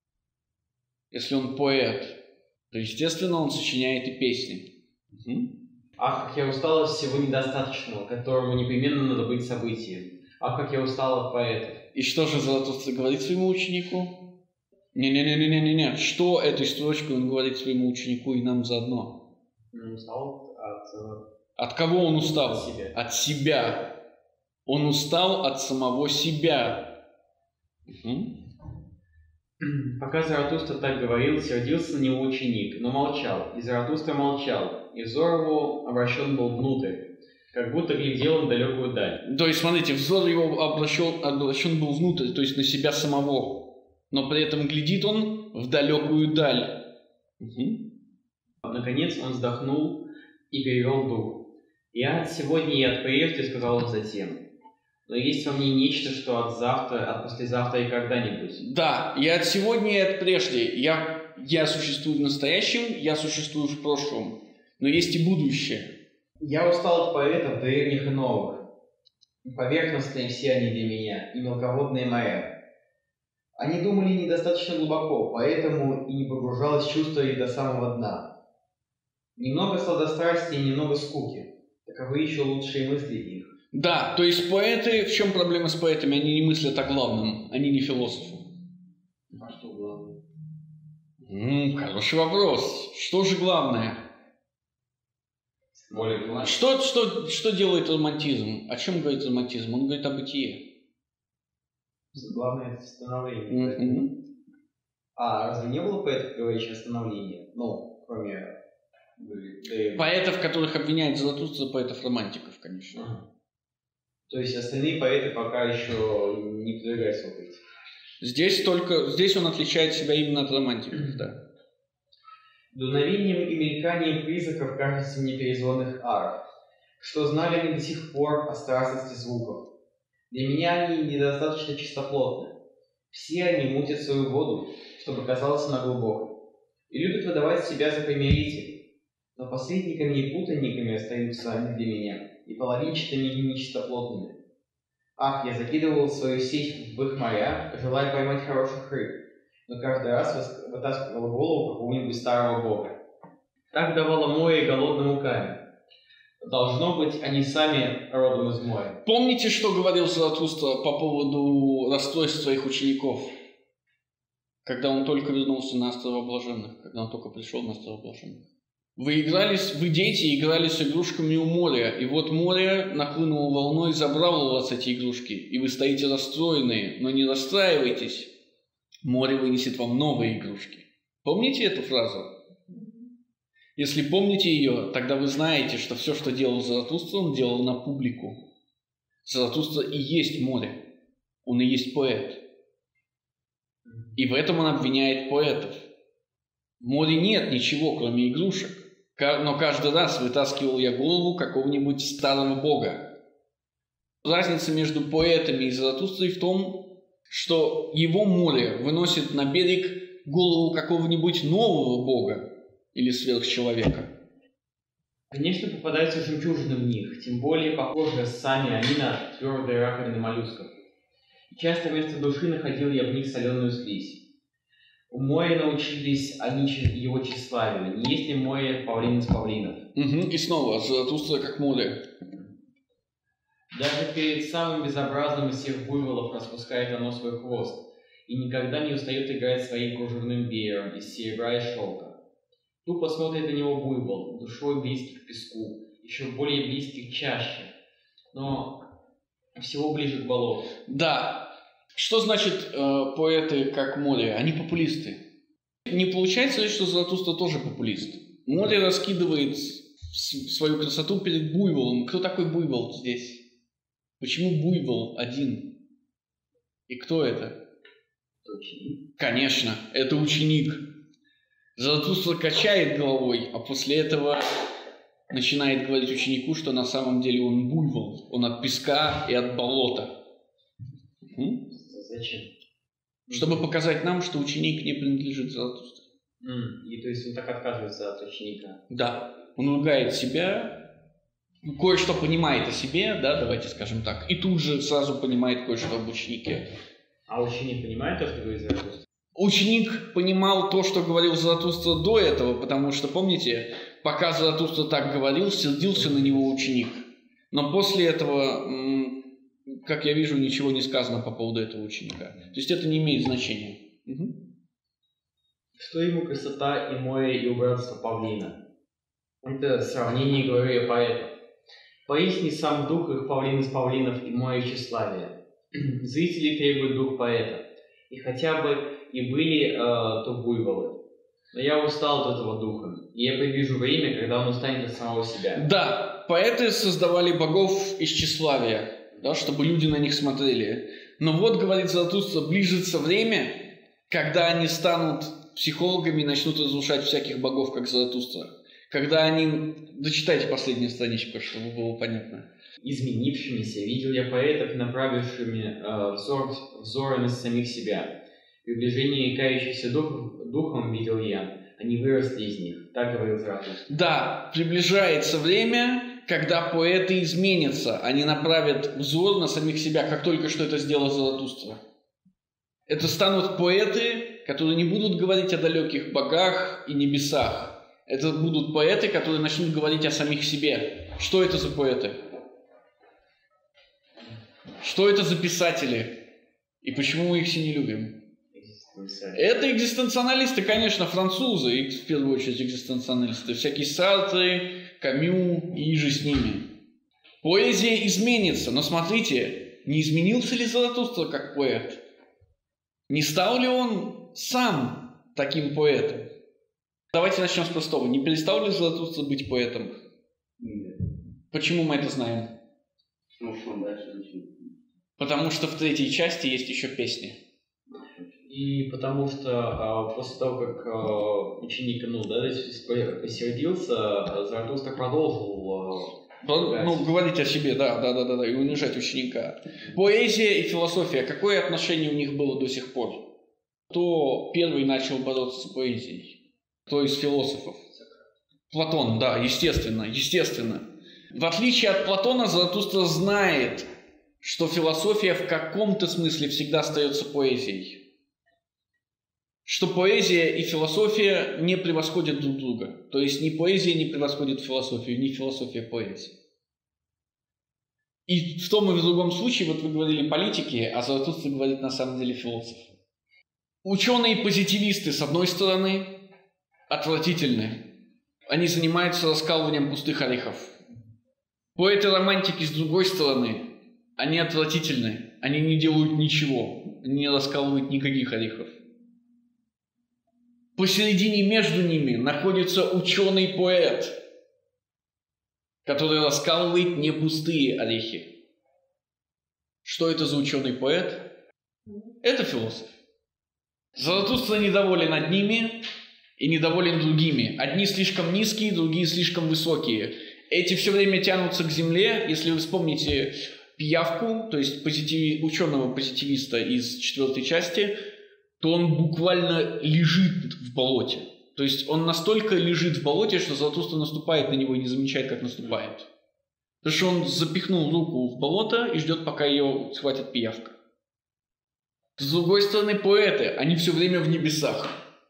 Если он поэт, то, естественно, он сочиняет и песни. Угу. Ах, как я устал от всего недостаточного, которому непременно надо быть событием. Ах, как я устал от поэтов. И что же Заратустра говорит своему ученику? Не-не-не-не-не-не. Что этой строчкой он говорит своему ученику и нам заодно? Он устал от... От кого он устал? От себя. От себя. Он устал от самого себя. Угу. Пока Заратустра так говорил, сердился на него ученик, но молчал. И Заратустра молчал, и взор его обращен был внутрь, как будто глядел он в далекую даль. То есть, смотрите, взор его обращен, обращен был внутрь, то есть на себя самого. Но при этом глядит он в далекую даль. Угу. Наконец он вздохнул и перевел дух. «Я от сегодня и от прежде», — сказал он затем. «Но есть во мне нечто, что от завтра, от послезавтра и когда-нибудь». Да, я от сегодня и от прежде. Я, я существую в настоящем, я существую в прошлом. Но есть и будущее. «Я устал от поэтов древних и новых. Поверхностные все они для меня, и мелководные моря. Они думали недостаточно глубоко, поэтому и не погружалось чувство их до самого дна. Немного сладострастия и немного скуки. Таковы еще лучшие мысли их. Да, то есть поэты, в чем проблема с поэтами? Они не мыслят о главном, они не философы. А что главное? М, хороший вопрос. Что же главное? Более главное. Что, что, что делает романтизм? О чем говорит романтизм? Он говорит о бытие. Главное это становление. Мгм. А разве не было поэтов, говорящих о становлении? Ну, кроме... э, Поэтов, которых обвиняет Заратустра, поэтов-романтиков, конечно. Ага. То есть остальные поэты пока еще не подвергаются вот этим. Здесь только, здесь он отличает себя именно от романтиков, да. Дуновением и мельканием призраков кажется мне перезвонных арф. Что знали они до сих пор о страстности звуков? Для меня они недостаточно чистоплотны. Все они мутят свою воду, чтобы казаться на глубокой, и любят выдавать себя за примирителей. Но посредниками и путанниками остаются они для меня, и половинчатыми и нечистоплотными. Ах, я закидывал свою сеть в их моря, желая поймать хороших рыб, но каждый раз вытаскивал голову какого-нибудь старого бога. Так давало море голодному камень. Должно быть, они сами родом из моря. Помните, что говорил Заратустра по поводу расстройств своих учеников? Когда он только вернулся на острова Блаженных, когда он только пришел на острова Блаженных. Вы игрались, вы дети, играли с игрушками у моря, и вот море нахлынуло волной и забрало у вас эти игрушки, и вы стоите расстроенные, но не расстраивайтесь, море вынесет вам новые игрушки. Помните эту фразу? Если помните ее, тогда вы знаете, что все, что делал Заратустра, он делал на публику. Заратустра и есть море, он и есть поэт. И в этом он обвиняет поэтов. В море нет ничего, кроме игрушек. Но каждый раз вытаскивал я голову какого-нибудь старого бога. Разница между поэтами и Заратустрой в том, что его море выносит на берег голову какого-нибудь нового бога или сверхчеловека. Конечно, попадаются жемчужины в них, тем более похожи сами они на твердые раковины моллюсков. Часто вместо души находил я в них соленую слизь. У моря научились они его тщеславию. Не есть ли море павлин из павлинов? Угу. И снова, Заратустра как море. Даже перед самым безобразным из всех буйволов распускает оно свой хвост и никогда не устает играть своим кружевным веером из серебра и шелка. Тупо смотрит на него буйвол, душой близкий к песку, еще более близкий к чаще, но всего ближе к болоту. Да. Что значит э, поэты как море? Они популисты. Не получается ли, что Заратустра тоже популист? Море раскидывает свою красоту перед буйволом. Кто такой буйвол здесь? Почему буйвол один? И кто это? Ученик. Конечно, это ученик. Заратустра качает головой, а после этого начинает говорить ученику, что на самом деле он буйвол. Он от песка и от болота. М? Зачем? Чтобы показать нам, что ученик не принадлежит Заратустре. Mm. И то есть он так отказывается от ученика? Да. Он ругает себя, кое-что понимает о себе, да, давайте скажем так, и тут же сразу понимает кое-что об ученике. А ученик понимает то, что говорит Заратустра? Ученик понимал то, что говорил Заратустра до этого, потому что, помните, пока Заратустра так говорил, сердился на него ученик. Но после этого, как я вижу, ничего не сказано по поводу этого ученика. То есть это не имеет значения. Угу. Что ему красота и море и убранство павлина? Это сравнение, говорю я, поэтов. Поясни сам дух их павлин из павлинов и море тщеславия. Зрители требуют дух поэта. И хотя бы и были э, то буйволы. Но я устал от этого духа. И я предвижу время, когда он устанет от самого себя. Да, поэты создавали богов из тщеславия, да, чтобы люди на них смотрели. Но вот, говорит Заратустра, ближется время, когда они станут психологами и начнут разрушать всяких богов, как Заратустра. Когда они... Дочитайте последнюю страничку, чтобы было понятно. Изменившимися видел я поэтов, направившими э, взор, взоры на самих себя. Приближение кающихся духов, духом видел я, они выросли из них. Так говорил Заратустра. Да, приближается время, когда поэты изменятся. Они направят взор на самих себя, как только что это сделал Заратустра. Это станут поэты, которые не будут говорить о далеких богах и небесах. Это будут поэты, которые начнут говорить о самих себе. Что это за поэты? Что это за писатели? И почему мы их все не любим? Это экзистенциалисты, конечно, французы, и в первую очередь экзистенциалисты. Всякие Сартры, Камю и же с ними. Поэзия изменится, но смотрите, не изменился ли Заратустра как поэт? Не стал ли он сам таким поэтом? Давайте начнем с простого. Не перестал ли Заратустра быть поэтом? Нет. Почему мы это знаем? Ну, что он дальше начнет? Потому что в третьей части есть еще песни. И потому что а, после того, как а, ученик, ну, да, посердился, Заратустра продолжил... А, ну, говорить о себе, да, да, да, да, да, и унижать ученика. Поэзия и философия. Какое отношение у них было до сих пор? Кто первый начал бороться с поэзией? Кто из философов? Платон, да, естественно, естественно. В отличие от Платона, Заратустра знает, что философия в каком-то смысле всегда остается поэзией. Что поэзия и философия не превосходят друг друга. То есть ни поэзия не превосходит философию, ни философия поэзии. И в том и в другом случае, вот вы говорили политики, а Заратустра говорит на самом деле философ. Ученые-позитивисты, с одной стороны, отвратительны. Они занимаются раскалыванием пустых орехов. Поэты-романтики, с другой стороны, они отвратительны. Они не делают ничего. Они не раскалывают никаких орехов. Посередине между ними находится ученый-поэт, который раскалывает не пустые орехи. Что это за ученый-поэт? Это философ. Заратустра недоволен одними и недоволен другими. Одни слишком низкие, другие слишком высокие. Эти все время тянутся к земле. Если вы вспомните Пиявку, то есть позитив... ученого-позитивиста из четвертой части, то он буквально лежит в болоте. То есть он настолько лежит в болоте, что Заратустра наступает на него и не замечает, как наступает. Потому что он запихнул руку в болото и ждет, пока ее схватит пиявка. С другой стороны, поэты, они все время в небесах.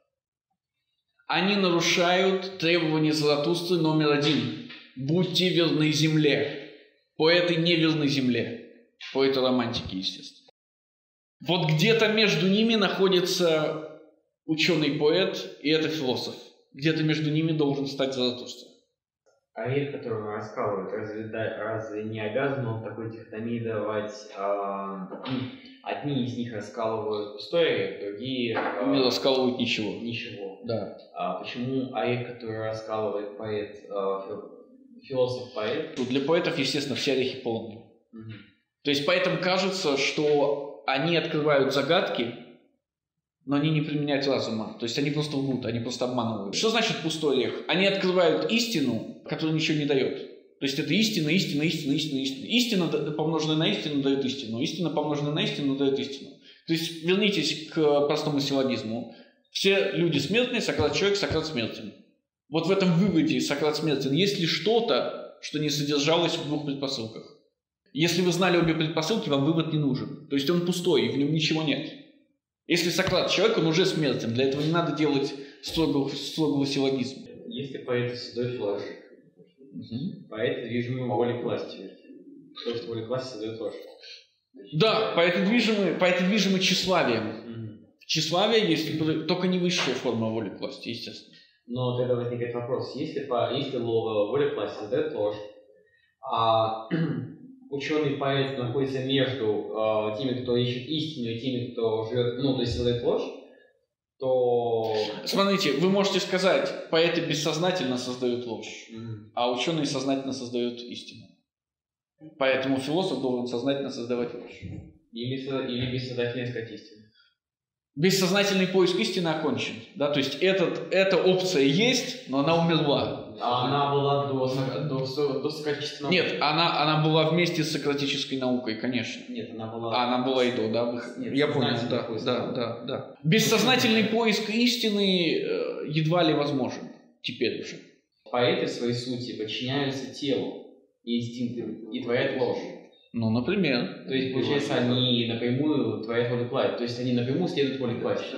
Они нарушают требования Заратустры номер один. Будьте верны земле. Поэты не верны земле. Поэты романтики, естественно. Вот где-то между ними находится ученый-поэт, и это философ. Где-то между ними должен стать Заратустра. Орех, который он раскалывает, разве, да, разве не обязан он такой дихотомии давать? А, одни из них раскалывают пустой орех, другие... А, не раскалывают ничего. Ничего. Да. А почему орех, который раскалывает поэт, а, философ-поэт? Для поэтов, естественно, все орехи полные. Угу. То есть поэтому кажется, что они открывают загадки, но они не применяют разума. То есть они просто лгут, они просто обманывают. Что значит пустой орех? Они открывают истину, которая ничего не дает. То есть это истина, истина, истина, истина, истина. Истина, помноженная на истину, дает истину. Истина, помноженная на истину, дает истину. То есть вернитесь к простому силлогизму. Все люди смертные, Сократ человек, Сократ смертен. Вот в этом выводе Сократ смертен есть ли что-то, что не содержалось в двух предпосылках? Если вы знали обе предпосылки, вам вывод не нужен. То есть он пустой, и в нем ничего нет. Если Сократ человек, он уже смертен. Для этого не надо делать строгого, строгого силлогизма. Если поэт седой философ, угу. Поэт движимый волей к власти. То, что воля к власти создает ложь. Да, поэты движимы, поэты движимы тщеславием. Угу. Тщеславие есть только не высшая форма воли к власти, естественно. Но тогда возникает вопрос. Если, по, если воля к власти создает ложь, а ученый-поэт находится между э, теми, кто ищет истину, и теми, кто живет, ну, то есть создает ложь, то... Смотрите, вы можете сказать, поэты бессознательно создают ложь, mm-hmm. а ученые сознательно создают истину. Поэтому философ должен сознательно создавать ложь. Или, или бессознательно искать истину. Бессознательный поиск истины окончен. Да? То есть этот, эта опция есть, но она умерла. А она была до, до, до сократической науки? Нет, она, она была вместе с сократической наукой, конечно. Нет, она была... А, она была и до, да? Нет, я понял, да, да, да, да. Бессознательный поиск истины э, едва ли возможен теперь уже. Поэты в своей сути подчиняются телу и инстинктам и творят ложь. Ну, например. То есть, получается, они напрямую творят волю к власти. То есть, они напрямую следуют воле к власти.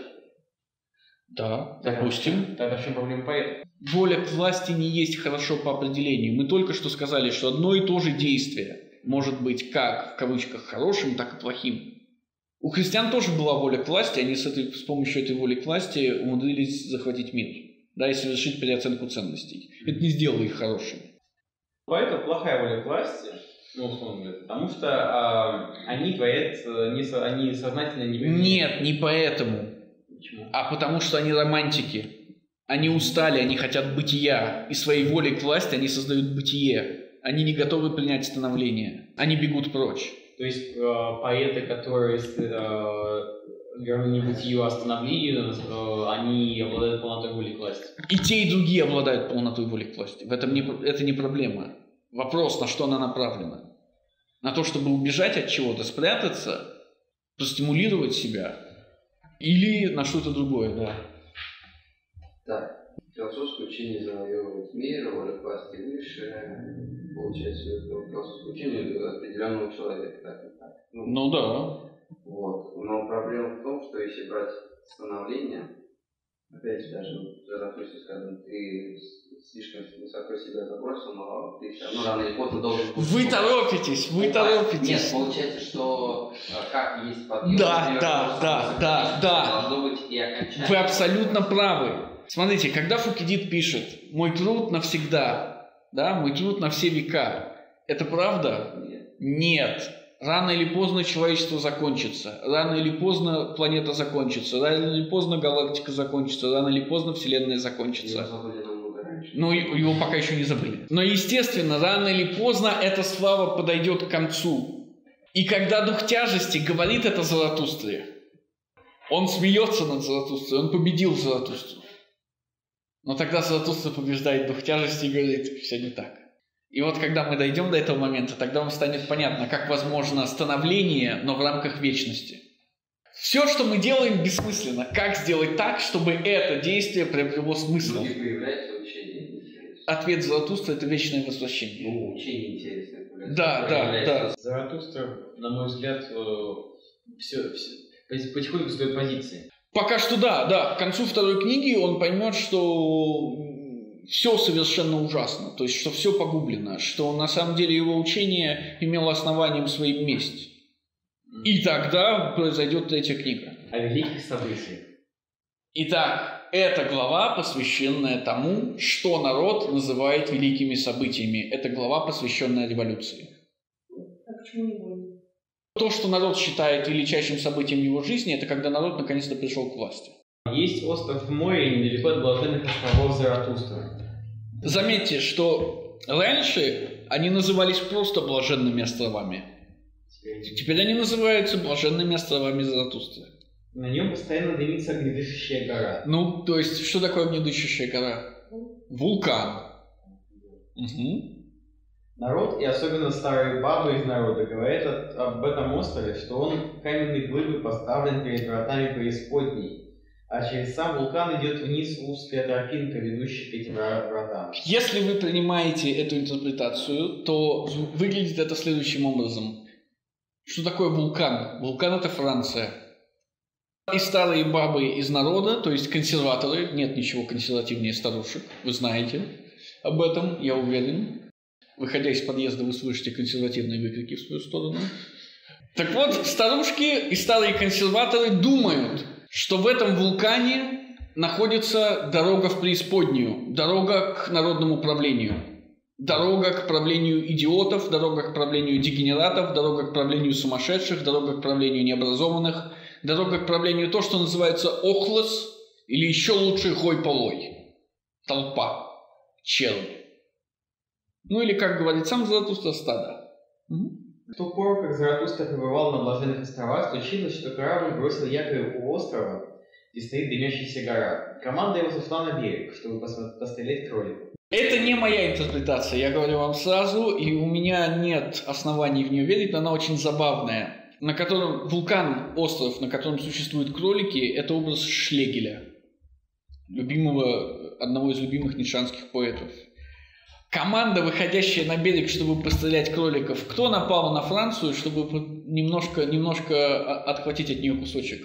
Да, допустим. Тогда в чем проблема поэта? Воля к власти не есть хорошо по определению. Мы только что сказали, что одно и то же действие может быть как, в кавычках, хорошим, так и плохим. У христиан тоже была воля к власти, они с, этой, с помощью этой воли к власти умудрились захватить мир, да, и совершить переоценку ценностей. Это не сделало их хорошими. Поэтому плохая воля к власти, ну, условно говоря, потому что а, они творят, не, со- они сознательно не... Нет, не поэтому, Почему? а потому что они романтики. Они устали, они хотят бытия, и своей волей к власти они создают бытие. Они не готовы принять становление, они бегут прочь. То есть э, поэты, которые э, вернули бытию остановлению, э, они обладают полнотой воли к власти. И те, и другие обладают полнотой воли к власти. В этом не, это не проблема. Вопрос, на что она направлена. На то, чтобы убежать от чего-то, спрятаться, простимулировать себя, или на что-то другое, да. Так, философское учение завоевывает мир, воля к власти выше, получается, философское учение определенного человека, так и так. Ну, Ну да. вот. Но проблема в том, что если брать становление, опять же, даже в Заратустре сказано, ты слишком высоко себя забросил, но ты все равно рано или поздно должен быть. Вы торопитесь, вы торопитесь. Нет, получается, что как есть подъем, Да, например, да, просто да, да, да. должно быть и окончание. Вы абсолютно правы. Смотрите, когда Фукидид пишет «Мой труд навсегда», да, «Мой труд на все века», это правда? Нет. Нет. Рано или поздно человечество закончится. Рано или поздно планета закончится. Рано или поздно галактика закончится. Рано или поздно Вселенная Его закончится. забыли намного раньше. Но его пока еще не забыли. Но, естественно, рано или поздно эта слава подойдет к концу. И когда дух тяжести говорит это Заратустре, он смеется над Заратустрой, он победил Заратустру. Но тогда Заратустра побеждает дух тяжести и говорит, все не так. И вот когда мы дойдем до этого момента, тогда вам станет понятно, как возможно становление, но в рамках вечности. Все, что мы делаем, бессмысленно. Как сделать так, чтобы это действие приобрело смысл? И появляется учение интересное. Ответ Заратустры – это вечное возвращение. Ну, учение интересное. Да, да, да. Заратустра, на мой взгляд, э, все, все, потихоньку сдает позиции. Пока что да, да. К концу второй книги он поймет, что все совершенно ужасно, то есть что все погублено, что на самом деле его учение имело основанием своим месть. И тогда произойдет третья книга. О великих событиях. Итак, эта глава, посвященная тому, что народ называет великими событиями. Это глава, посвященная революции. А почему не войны? То, что народ считает величайшим событием его жизни, это когда народ наконец-то пришел к власти. Есть остров в море недалеко от блаженных островов Заратустры. Заметьте, что раньше они назывались просто блаженными островами. Теперь они называются блаженными островами Заратустры. На нем постоянно дымится огнедышащая гора. Ну, то есть, что такое огнедышащая гора? Вулкан. Угу. Народ, и особенно старые бабы из народа, говорят от- об этом острове, что он каменной глыбой поставлен перед вратами преисподней, а через сам вулкан идет вниз узкая тропинка, ведущая к этим вра- вратам. Если вы принимаете эту интерпретацию, то зв- выглядит это следующим образом. Что такое вулкан? Вулкан – это Франция. И старые бабы из народа, то есть консерваторы, нет ничего консервативнее старушек, вы знаете об этом, я уверен. Выходя из подъезда, вы слышите консервативные выкрики в свою сторону. Так вот, старушки и старые консерваторы думают, что в этом вулкане находится дорога в преисподнюю, дорога к народному правлению, дорога к правлению идиотов, дорога к правлению дегенератов, дорога к правлению сумасшедших, дорога к правлению необразованных, дорога к правлению то, что называется охлос, или еще лучше хой-полой, толпа, черви. Ну или, как говорит сам Заратустра, стадо. Угу. В ту пору, как Заратустра пребывал на блаженных островах, случилось, что корабль бросил якорь у острова, где стоит дымящаяся гора. Команда его сошла на берег, чтобы посмо- пострелять кроликов. Это не моя интерпретация, я говорю вам сразу, и у меня нет оснований в нее верить, но она очень забавная. На котором вулкан, остров, на котором существуют кролики, это образ Шлегеля, любимого, одного из любимых ницшанских поэтов. Команда, выходящая на берег, чтобы пострелять кроликов. Кто напал на Францию, чтобы немножко, немножко отхватить от нее кусочек?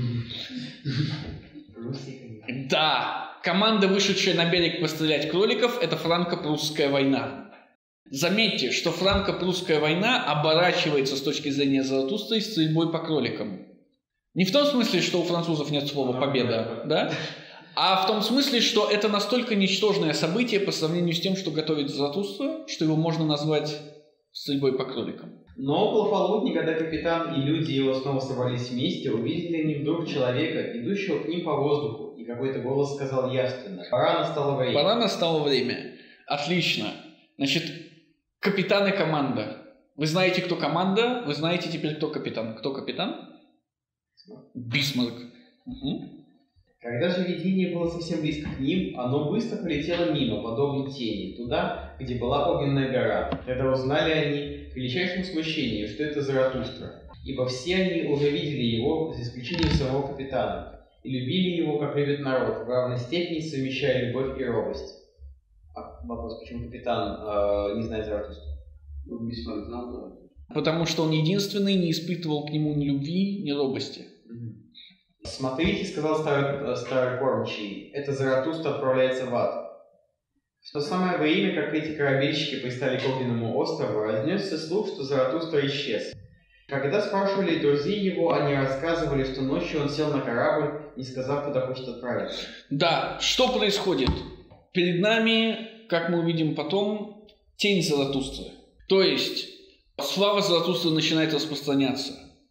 Да, команда, вышедшая на берег пострелять кроликов, это франко-прусская война. Заметьте, что франко-прусская война оборачивается с точки зрения Заратустры стрельбой по кроликам. Не в том смысле, что у французов нет слова «победа», да? А в том смысле, что это настолько ничтожное событие по сравнению с тем, что готовит Заратустра, что его можно назвать стрельбой по кроликам. Но около полудня, когда капитан и люди его снова собрались вместе, увидели они вдруг человека, идущего к ним по воздуху, и какой-то голос сказал явственно: «Пора настало время». Пора настало время. Отлично. Значит, капитан и команда. Вы знаете, кто команда, вы знаете теперь, кто капитан. Кто капитан? Бисмарк. Угу. Когда же видение было совсем близко к ним, оно быстро полетело мимо, подобно тени, туда, где была огненная гора. Тогда узнали они к величайшему смущению, что это Заратустра, ибо все они уже видели его, за исключением самого капитана, и любили его, как любит народ, в равной степени совмещая любовь и робость. А вопрос, почему капитан э, не знает Заратустру? Ну, Бисмарк знал Заратустру. Потому что он единственный не испытывал к нему ни любви, ни робости. «Смотрите, — сказал старый, старый кормчий, — это Заратустра отправляется в ад». В то самое время, как эти корабельщики пристали к огненному острову, разнесся слух, что Заратустра исчез. Когда спрашивали друзей его, они рассказывали, что ночью он сел на корабль, не сказав, куда хочет отправиться. Да, что происходит? Перед нами, как мы увидим потом, тень Заратустры. То есть слава Заратустры начинает распространяться.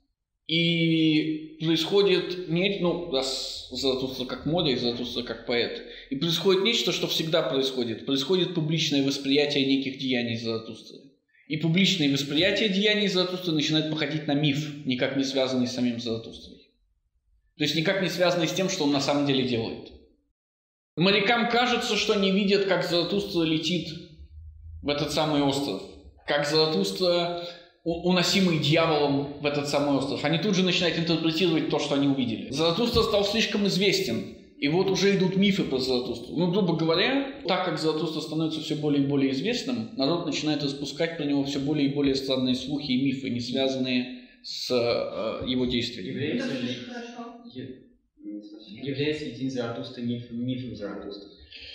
И происходит нечто, ну, раз Заратустра как море, и Заратустра как поэт, и происходит нечто, что всегда происходит. Происходит публичное восприятие неких деяний Заратустры. И публичное восприятие деяний Заратустры начинает походить на миф, никак не связанный с самим Заратустрой. То есть никак не связанный с тем, что он на самом деле делает. Морякам кажется, что они видят, как Заратустра летит в этот самый остров, как Заратустра, уносимый дьяволом в этот самый остров. Они тут же начинают интерпретировать то, что они увидели. Заратустра стал слишком известен, и вот уже идут мифы про Заратустру. Ну, грубо говоря, так как Заратустра становится все более и более известным, народ начинает распускать про него все более и более странные слухи и мифы, не связанные с э, его действиями. Является Это ли, очень хорошо. является ли день Заратустры мифом, мифом Заратустры?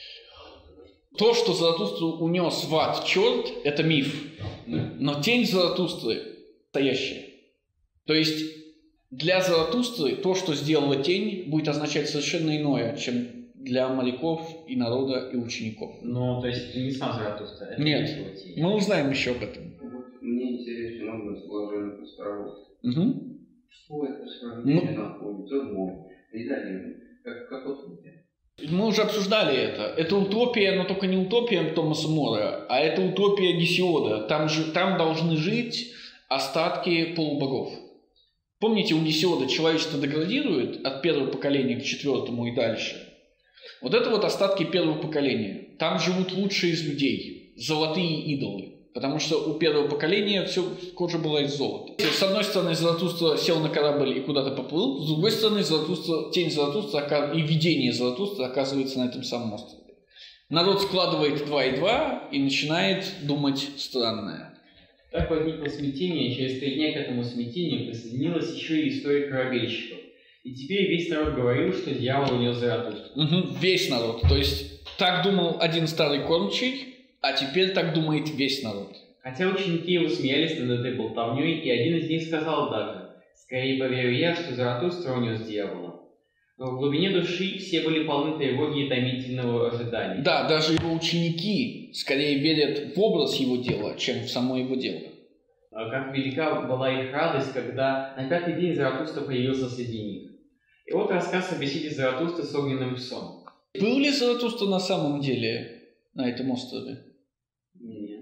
То, что Заратустру унес в ад черт, это миф. Но тень Заратустры настоящая. То есть для Заратустры то, что сделала тень, будет означать совершенно иное, чем для моряков и народа и учеников. Ну, то есть это не сам Заратустра, это Нет, его тень. мы узнаем еще об этом. Вот мне интересно много сложения островов. Угу. Что это сравнение находится в море? И далее, как, как утопия. Мы уже обсуждали это. Это утопия, но только не утопия Томаса Мора, а это утопия Гесиода. Там, же, там должны жить остатки полубогов. Помните, у Гесиода человечество деградирует от первого поколения к четвертому и дальше. Вот это вот остатки первого поколения. Там живут лучшие из людей, золотые идолы. Потому что у первого поколения все кожа была из золота. С одной стороны, Заратустра сел на корабль и куда-то поплыл, с другой стороны, Заратустра, тень Заратустра и видение Заратустры оказывается на этом самом острове. Народ складывает два и два и начинает думать странное. Так возникло смятение, и через три дня к этому смятению присоединилась еще и история корабельщиков. И теперь весь народ говорил, что дьявол унес Заратустру. Угу, весь народ. То есть так думал один старый кормчий, а теперь так думает весь народ. Хотя ученики его смеялись над этой болтовней, и один из них сказал даже: «Скорее поверю я, что Заратустра унес дьявола». Но в глубине души все были полны тревоги и томительного ожидания. Да, даже его ученики скорее верят в образ его дела, чем в само его дело. А как велика была их радость, когда на пятый день Заратустра появился среди них. И вот рассказ о беседе Заратустры с огненным псом. Был ли Заратустра на самом деле на этом острове? Нет.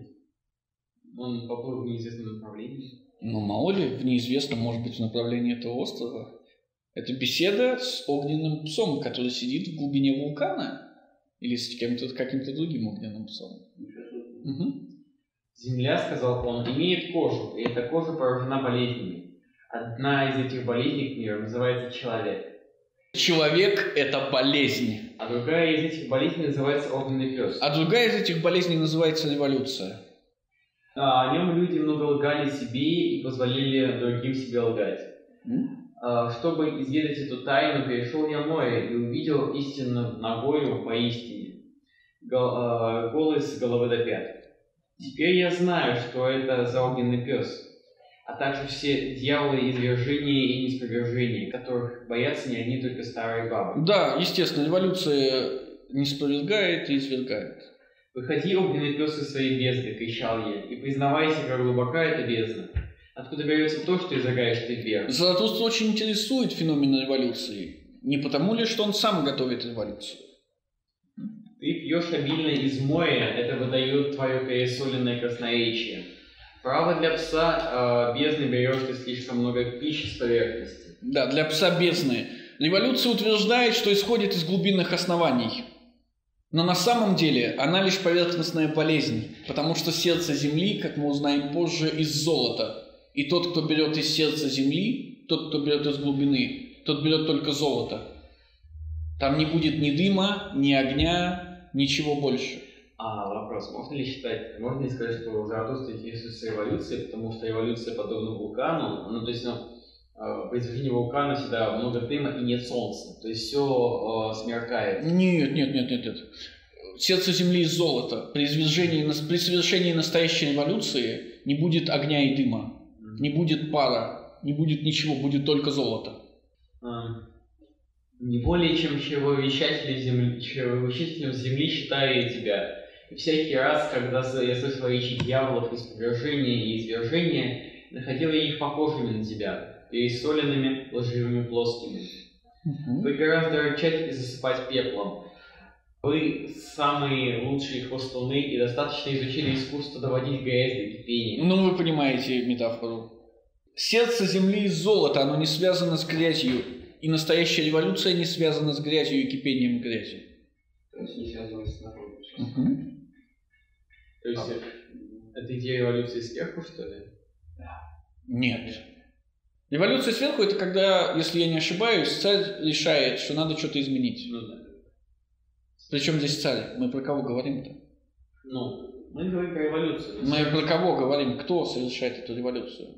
Он поплыл в неизвестном направлении. Ну, мало ли, в неизвестном, может быть, в направлении этого острова. Это беседа с огненным псом, который сидит в глубине вулкана. Или с кем-то, каким-то другим огненным псом. Угу. Земля, сказал он, имеет кожу, и эта кожа поражена болезнями. Одна из этих болезней к миру называется человек. Человек – это болезнь. А другая из этих болезней называется огненный пес. А другая из этих болезней называется революция. А, о нем люди много лгали себе и позволили другим себе лгать. М? А, чтобы изведать эту тайну, перешел я море и увидел истину ногою поистине, гол, а, голый с головы до пят. Теперь я знаю, что это за огненный пес, а также все дьяволы извержения и неспровержения, которых боятся не одни только старые бабы. Да, естественно, революция не спровергает и извергает. «Выходи, огненный пес, из своей бездны!» — кричал я, — «и признавайся, как глубока эта бездна. Откуда берется то, что излагаешь ты вверх?» Заратустра очень интересует феномен революции. Не потому ли, что он сам готовит революцию? «Ты пьешь обильно из моря, это выдает твое пересоленное красноречие. Право для пса э, бездны берешь ты слишком много пищи с поверхности». Да, для пса бездны. Революция утверждает, что исходит из глубинных оснований. Но на самом деле она лишь поверхностная болезнь, потому что сердце Земли, как мы узнаем позже, из золота. И тот, кто берет из сердца Земли, тот, кто берет из глубины, тот берет только золото. Там не будет ни дыма, ни огня, ничего больше. А вопрос, можно ли считать, можно ли сказать, что Заратустра интересуется революцией, потому что революция подобна вулкану, ну то есть, ну, при извержении вулкана всегда много дыма и нет солнца, то есть все э, смеркает. Нет, нет, нет, нет, нет. Сердце Земли из золота. При извержении, при совершении настоящей революции не будет огня и дыма, mm-hmm. не будет пара, не будет ничего, будет только золото. А, не более чем чревовещателем земли, чревовещателем земли считаю я тебя. И всякий раз, когда я слышал речи дьяволов, исповержения и извержения, находил я их похожими на тебя, пересоленными, лживыми, плоскими. Uh-huh. Вы гораздо рычать и засыпать пеплом. Вы самые лучшие хвостуны и достаточно изучили искусство доводить грязь до кипения. Ну, вы понимаете метафору. Сердце Земли из золота, оно не связано с грязью. И настоящая революция не связана с грязью и кипением грязи. То есть не связано с народом. Uh-huh. То есть а. это идея революции сверху, что ли? Нет. Революция сверху – это когда, если я не ошибаюсь, царь решает, что надо что-то изменить. Ну да. Причем здесь царь? Мы про кого говорим-то? Ну, мы говорим про революцию. Мы про кого говорим? Кто совершает эту революцию?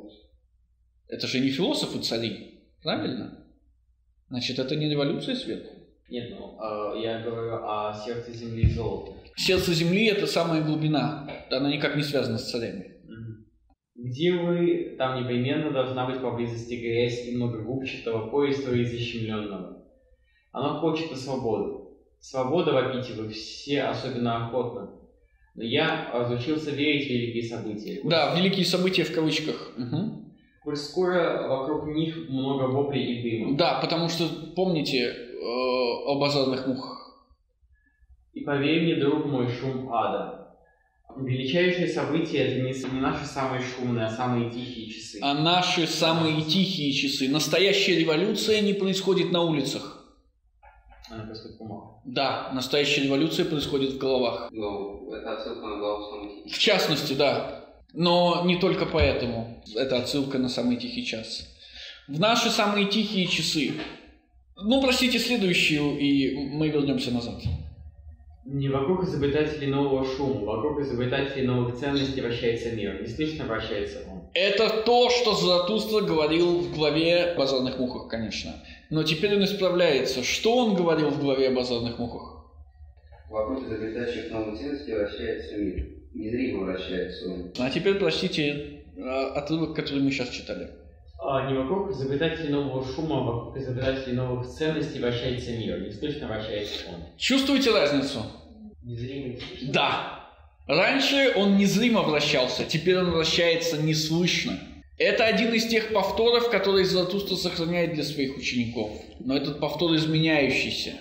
Это же не философы цари, правильно? Значит, это не революция сверху. Нет, ну, э, я говорю о сердце земли и золота. Сердце Земли – это самая глубина. Она никак не связана с царями. Где вы, там непременно должна быть поблизости грязь и много губчатого пояса и защемленного. Оно хочет на свободу. Свобода вопите вы все особенно охотно. Но я разучился верить в великие события. Да, в великие события в кавычках. Угу. Коль скоро вокруг них много воплей и дыма. Да, потому что помните э, о базарных мухах. И поверь мне, друг мой, шум ада. Величайшие события – это не наши самые шумные, а самые тихие часы. А наши самые тихие часы. Настоящая революция не происходит на улицах. Она происходит в умах. Да, настоящая революция происходит в головах. Ну, это отсылка на главу самых тихих. В частности, да. Но не только поэтому. Это отсылка на самый тихий час. В наши самые тихие часы. Ну, простите следующую, и мы вернемся назад. Не вокруг изобретателей нового шума, вокруг изобретателей новых ценностей вращается мир. Не слышно вращается он. Это то, что Заратустра говорил в главе о базарных мухах, конечно. Но теперь он исправляется. Что он говорил в главе о базарных мухах? Вокруг изобретающих новых ценностей вращается мир. Незримо вращается он. А теперь прочтите отрывок, который мы сейчас читали. А, не вокруг изобретателей нового шума, а вокруг изобретателей новых ценностей вращается мир. Не слышно вращается он. Чувствуете разницу? Незримо. Да. Раньше он незримо вращался, теперь он вращается неслышно. Это один из тех повторов, которые Заратустра сохраняет для своих учеников. Но этот повтор изменяющийся.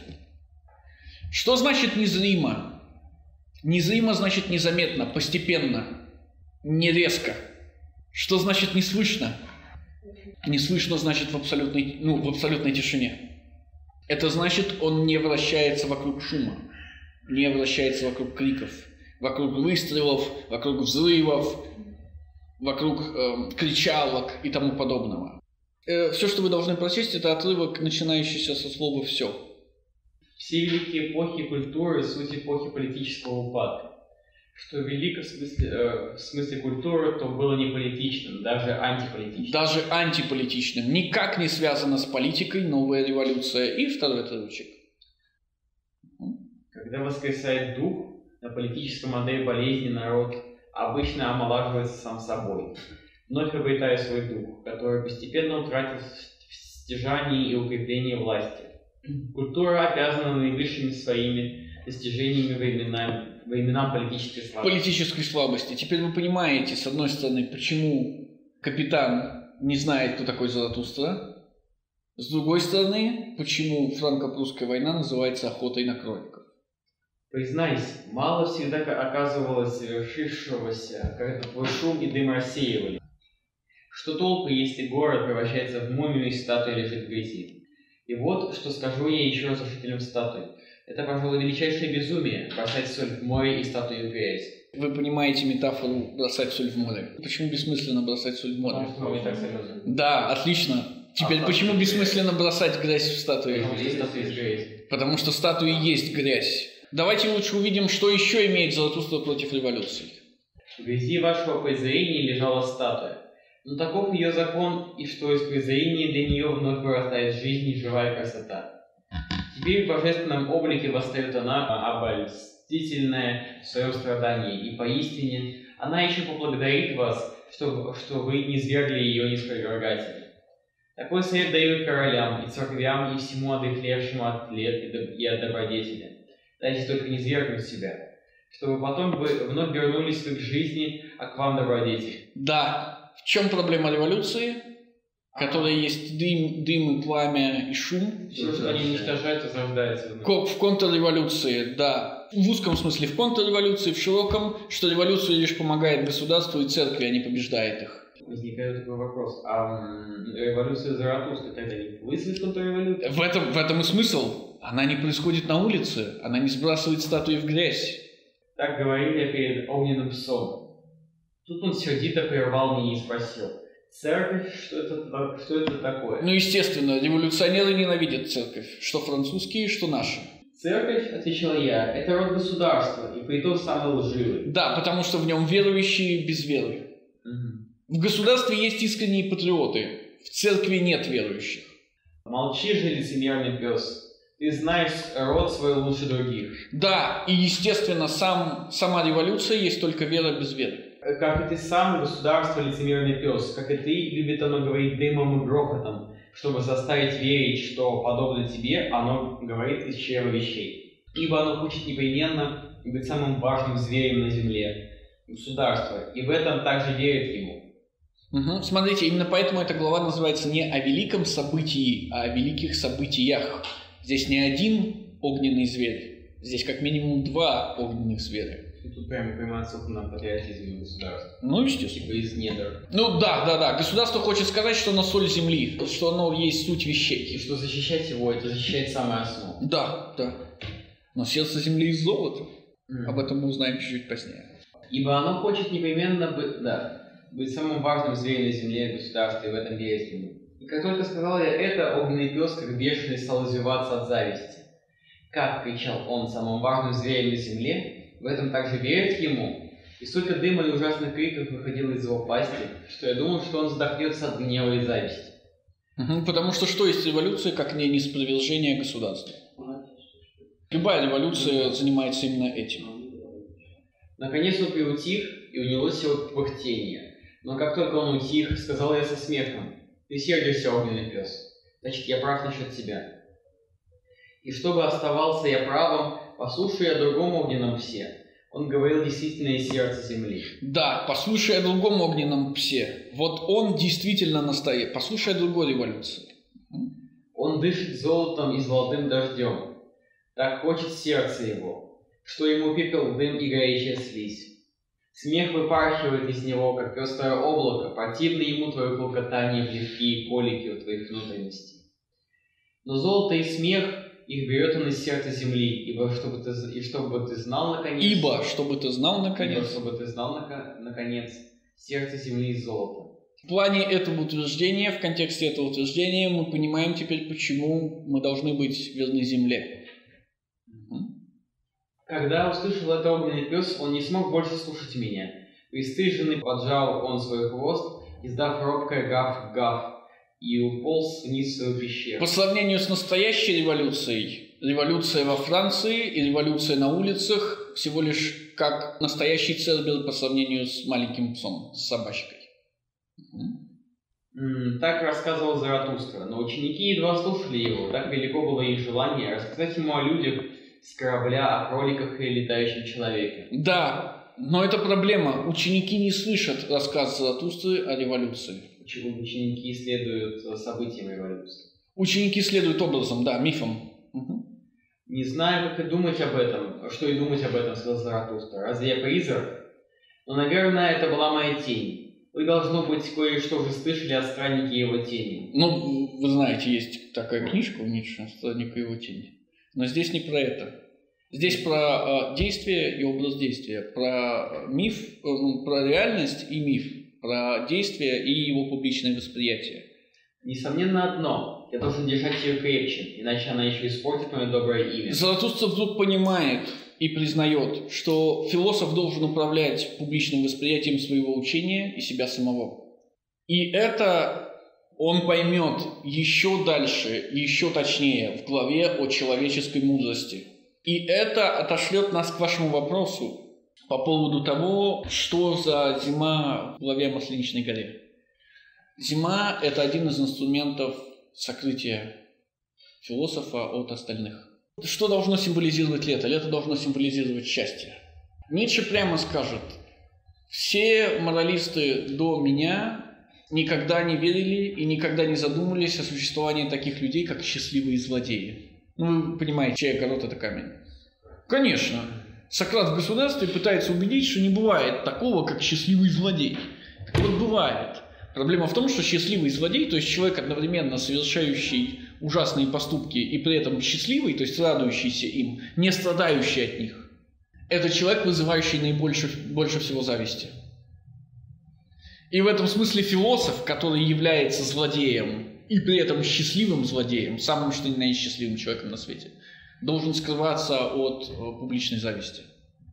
Что значит незримо? Незримо значит незаметно, постепенно, не резко. Что значит не слышно? Не слышно значит в абсолютной, ну, в абсолютной тишине. Это значит, он не вращается вокруг шума, не вращается вокруг криков, вокруг выстрелов, вокруг взрывов, вокруг э, кричалок и тому подобного. Э, все, что вы должны прочесть, это отрывок, начинающийся со слова «все». Все великие эпохи культуры – суть эпохи политического упадка. Что велико в смысле, э, в смысле культуры, то было не политичным, даже антиполитичным. Даже антиполитичным. Никак не связано с политикой новая революция. И второй отрывочек. Когда воскресает дух, на политической модели болезни народ обычно омолаживается сам собой, вновь обретая свой дух, который постепенно утратил стяжание и укрепление власти. Культура обязана наивысшими своими достижениями временам, временам политической слабости. Политической слабости. Теперь вы понимаете, с одной стороны, почему капитан не знает, кто такой Заратустра. С другой стороны, почему франко-прусская война называется охотой на кроликов. Признайся, мало всегда оказывалось совершившегося, когда твой шум и дым рассеивали. Что толку, если город превращается в мумию и статуя лежит в грязи? И вот, что скажу я еще раз жителям статуи. Это, пожалуй, величайшее безумие – бросать соль в море и статую в грязь. Вы понимаете метафору «бросать соль в море». Почему бессмысленно бросать соль в море? Потому что мы не так серьезно. Да, отлично. Теперь А почему статуи бессмысленно бросать грязь в статуи? Потому что статуя из грязи. Потому что статуи есть грязь. Давайте лучше увидим, что еще имеет Заратустра против революции. В грязи вашего презрения лежала статуя. Но таков ее закон, и что из презрения для нее вновь вырастает жизнь и живая красота. Теперь в божественном облике восстает она, обольстительная в своем страдании, и поистине она еще поблагодарит вас, что, что вы не свергли ее неспровергателя. Такой совет дают королям и церквям и всему одыхлевшему от лет и, доб- и от добродетеля. Дайте только не свергнуть себя, чтобы потом вы вновь вернулись вы к жизни, а к вам добродетель. Да. В чем проблема революции? Которая есть дым, дым и пламя и шум. Все, что они уничтожают, возрождается вновь. Ко- В контрреволюции, да. В узком смысле в контрреволюции, в широком, что революция лишь помогает государству и церкви, а не побеждает их. Возникает такой вопрос. А м, революция Заратустры тогда не вызовет контрреволюцию? В этом, в этом и смысл. Она не происходит на улице, она не сбрасывает статуи в грязь. Так говорил я перед огненным псом. Тут он сердито прервал меня и спросил: церковь, что это, что это такое? Ну, естественно, революционеры ненавидят церковь, что французские, что наши. Церковь, отвечал я, это род государства, и притом самый лживый. Да, потому что в нем верующие без веры. Угу. В государстве есть искренние патриоты, в церкви нет верующих. Молчи же, лицемерный пес. Ты знаешь род свой лучше других. Да, и естественно, сам, сама революция есть только вера без веры. Как и ты сам, государство, лицемерный пес, как и ты, любит оно говорить дымом и грохотом, чтобы заставить верить, что, подобно тебе, оно говорит из чрева вещей. Ибо оно хочет непременно быть самым важным зверем на земле, государство, и в этом также верит ему. Угу. Смотрите, именно поэтому эта глава называется не о великом событии, а о великих событиях. Здесь не один огненный зверь, здесь как минимум два огненных зверя. Тут прямо прямая ссылка на патриотизм государства. Ну, естественно. Типа из недр. Ну да, да, да. Государство хочет сказать, что оно соль земли, что оно есть суть вещей. И что защищать его, это защищать самую основу. Да, да. Но сердце земли из золота. Mm. Об этом мы узнаем чуть-чуть позднее. Ибо оно хочет непременно быть, да, быть самым важным зверем на земле государства, и в этом верить ему. И как только сказал я это, огненный пес, как бешеный, стал извиваться от зависти. Как, кричал он, самым важным зверем на земле, в этом также верят ему. И столько дыма и ужасных криков выходило из его пасти, что я думал, что он задохнется от гнева и зависти. Угу, потому что что есть революция, как не неспровержение государства? Любая революция занимается именно этим. Наконец он приутих, и унялось его пыхтение. Но как только он утих, сказал я со смехом: ты сердишься, огненный пес. Значит, я прав насчет тебя. И чтобы оставался я правым, послушай о другом огненном псе. Он говорил действительно из сердца земли. Да, послушай о другом огненном псе. Вот он действительно настоящий. Послушай о другой революции. Он дышит золотом и золотым дождем. Так хочет сердце его, что ему пепел, дым и горячая слизь. Смех выпархивает из него, как пестрое облако, противно ему твое клокотание, плевки и колики у твоих внутренностей. Но золото и смех, их берет он из сердца земли, ибо чтобы ты, и чтобы ты знал наконец... Ибо, чтобы ты знал наконец... Ибо, чтобы ты знал наконец, сердце земли из золота. В плане этого утверждения, в контексте этого утверждения, мы понимаем теперь, почему мы должны быть верны земле. Когда услышал это огненный пес, он не смог больше слушать меня. Пристыженный поджал он свой хвост, издав робкое гав-гав, и уполз вниз в свою пещеру. По сравнению с настоящей революцией, революция во Франции и революция на улицах всего лишь как настоящий Цербер по сравнению с маленьким псом, с собачкой. Mm, так рассказывал Заратустра, но ученики едва слушали его, так велико было их желание рассказать ему о людях с корабля, о кроликах и летающем человеке. Да, но это проблема. Ученики не слышат рассказ Заратустры о революции. Почему ученики исследуют событиям революции? Ученики следуют образом, да, мифам. Угу. Не знаю, как и думать об этом, что и думать об этом, сказал Заратустра. Разве я призрак? Но, наверное, это была моя тень. Вы, должно быть, кое-что уже слышали о страннике его тени. Ну, вы знаете, есть такая книжка у Ницше «Странник его тени». Но здесь не про это. Здесь про э, действие и образ действия, про миф, э, про реальность и миф, про действие и его публичное восприятие. Несомненно одно. Я должен держать ее крепче, иначе она еще испортит мое доброе имя. Заратустра вдруг понимает и признает, что философ должен управлять публичным восприятием своего учения и себя самого. И это он поймет еще дальше, еще точнее в главе о человеческой мудрости. И это отошлет нас к вашему вопросу по поводу того, что за зима в главе о Масленичной горе. Зима – это один из инструментов сокрытия философа от остальных. Что должно символизировать лето? Лето должно символизировать счастье. Ницше прямо скажет: все моралисты до меня никогда не верили и никогда не задумывались о существовании таких людей, как счастливые злодеи. Ну, вы понимаете, чей огород – это камень. Конечно, Сократ в «Государстве» пытается убедить, что не бывает такого, как счастливый злодей. Так вот, бывает. Проблема в том, что счастливый злодей, то есть человек, одновременно совершающий ужасные поступки и при этом счастливый, то есть радующийся им, не страдающий от них, это человек, вызывающий наибольше больше всего зависти. И в этом смысле философ, который является злодеем и при этом счастливым злодеем, самым что ни на есть счастливым человеком на свете, должен скрываться от публичной зависти.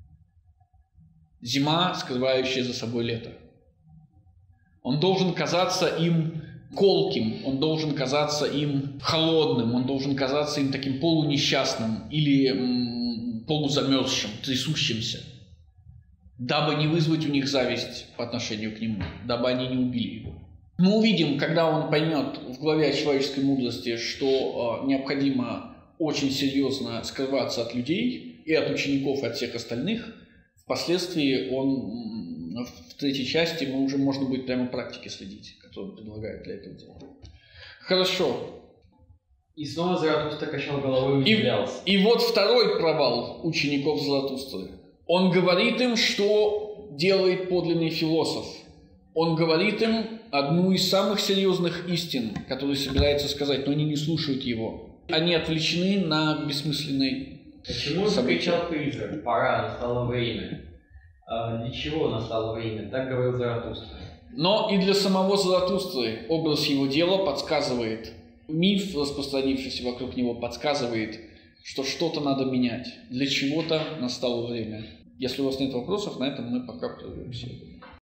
Зима, скрывающая за собой лето. Он должен казаться им колким, он должен казаться им холодным, он должен казаться им таким полунесчастным или м, полузамерзшим, трясущимся, дабы не вызвать у них зависть по отношению к нему, дабы они не убили его. Мы увидим, когда он поймет в главе о человеческой мудрости, что э, необходимо очень серьезно скрываться от людей и от учеников, и от всех остальных. Впоследствии он, в третьей части, мы уже можно будет прямо практики следить, которые он предлагает для этого дела. Хорошо. И снова Заратустра качал головой и удивлялся. И, и вот второй провал учеников Заратустры. Он говорит им, что делает подлинный философ. Он говорит им одну из самых серьезных истин, которую собирается сказать, но они не слушают его. Они отвлечены на бессмысленные Почему закричал призрак? Пора, настало время. А для чего настало время? Так говорил Заратустра. Но и для самого Заратустры образ его дела подсказывает, миф, распространившийся вокруг него, подсказывает, что что-то надо менять. Для чего-то настало время. Если у вас нет вопросов, на этом мы пока прервемся.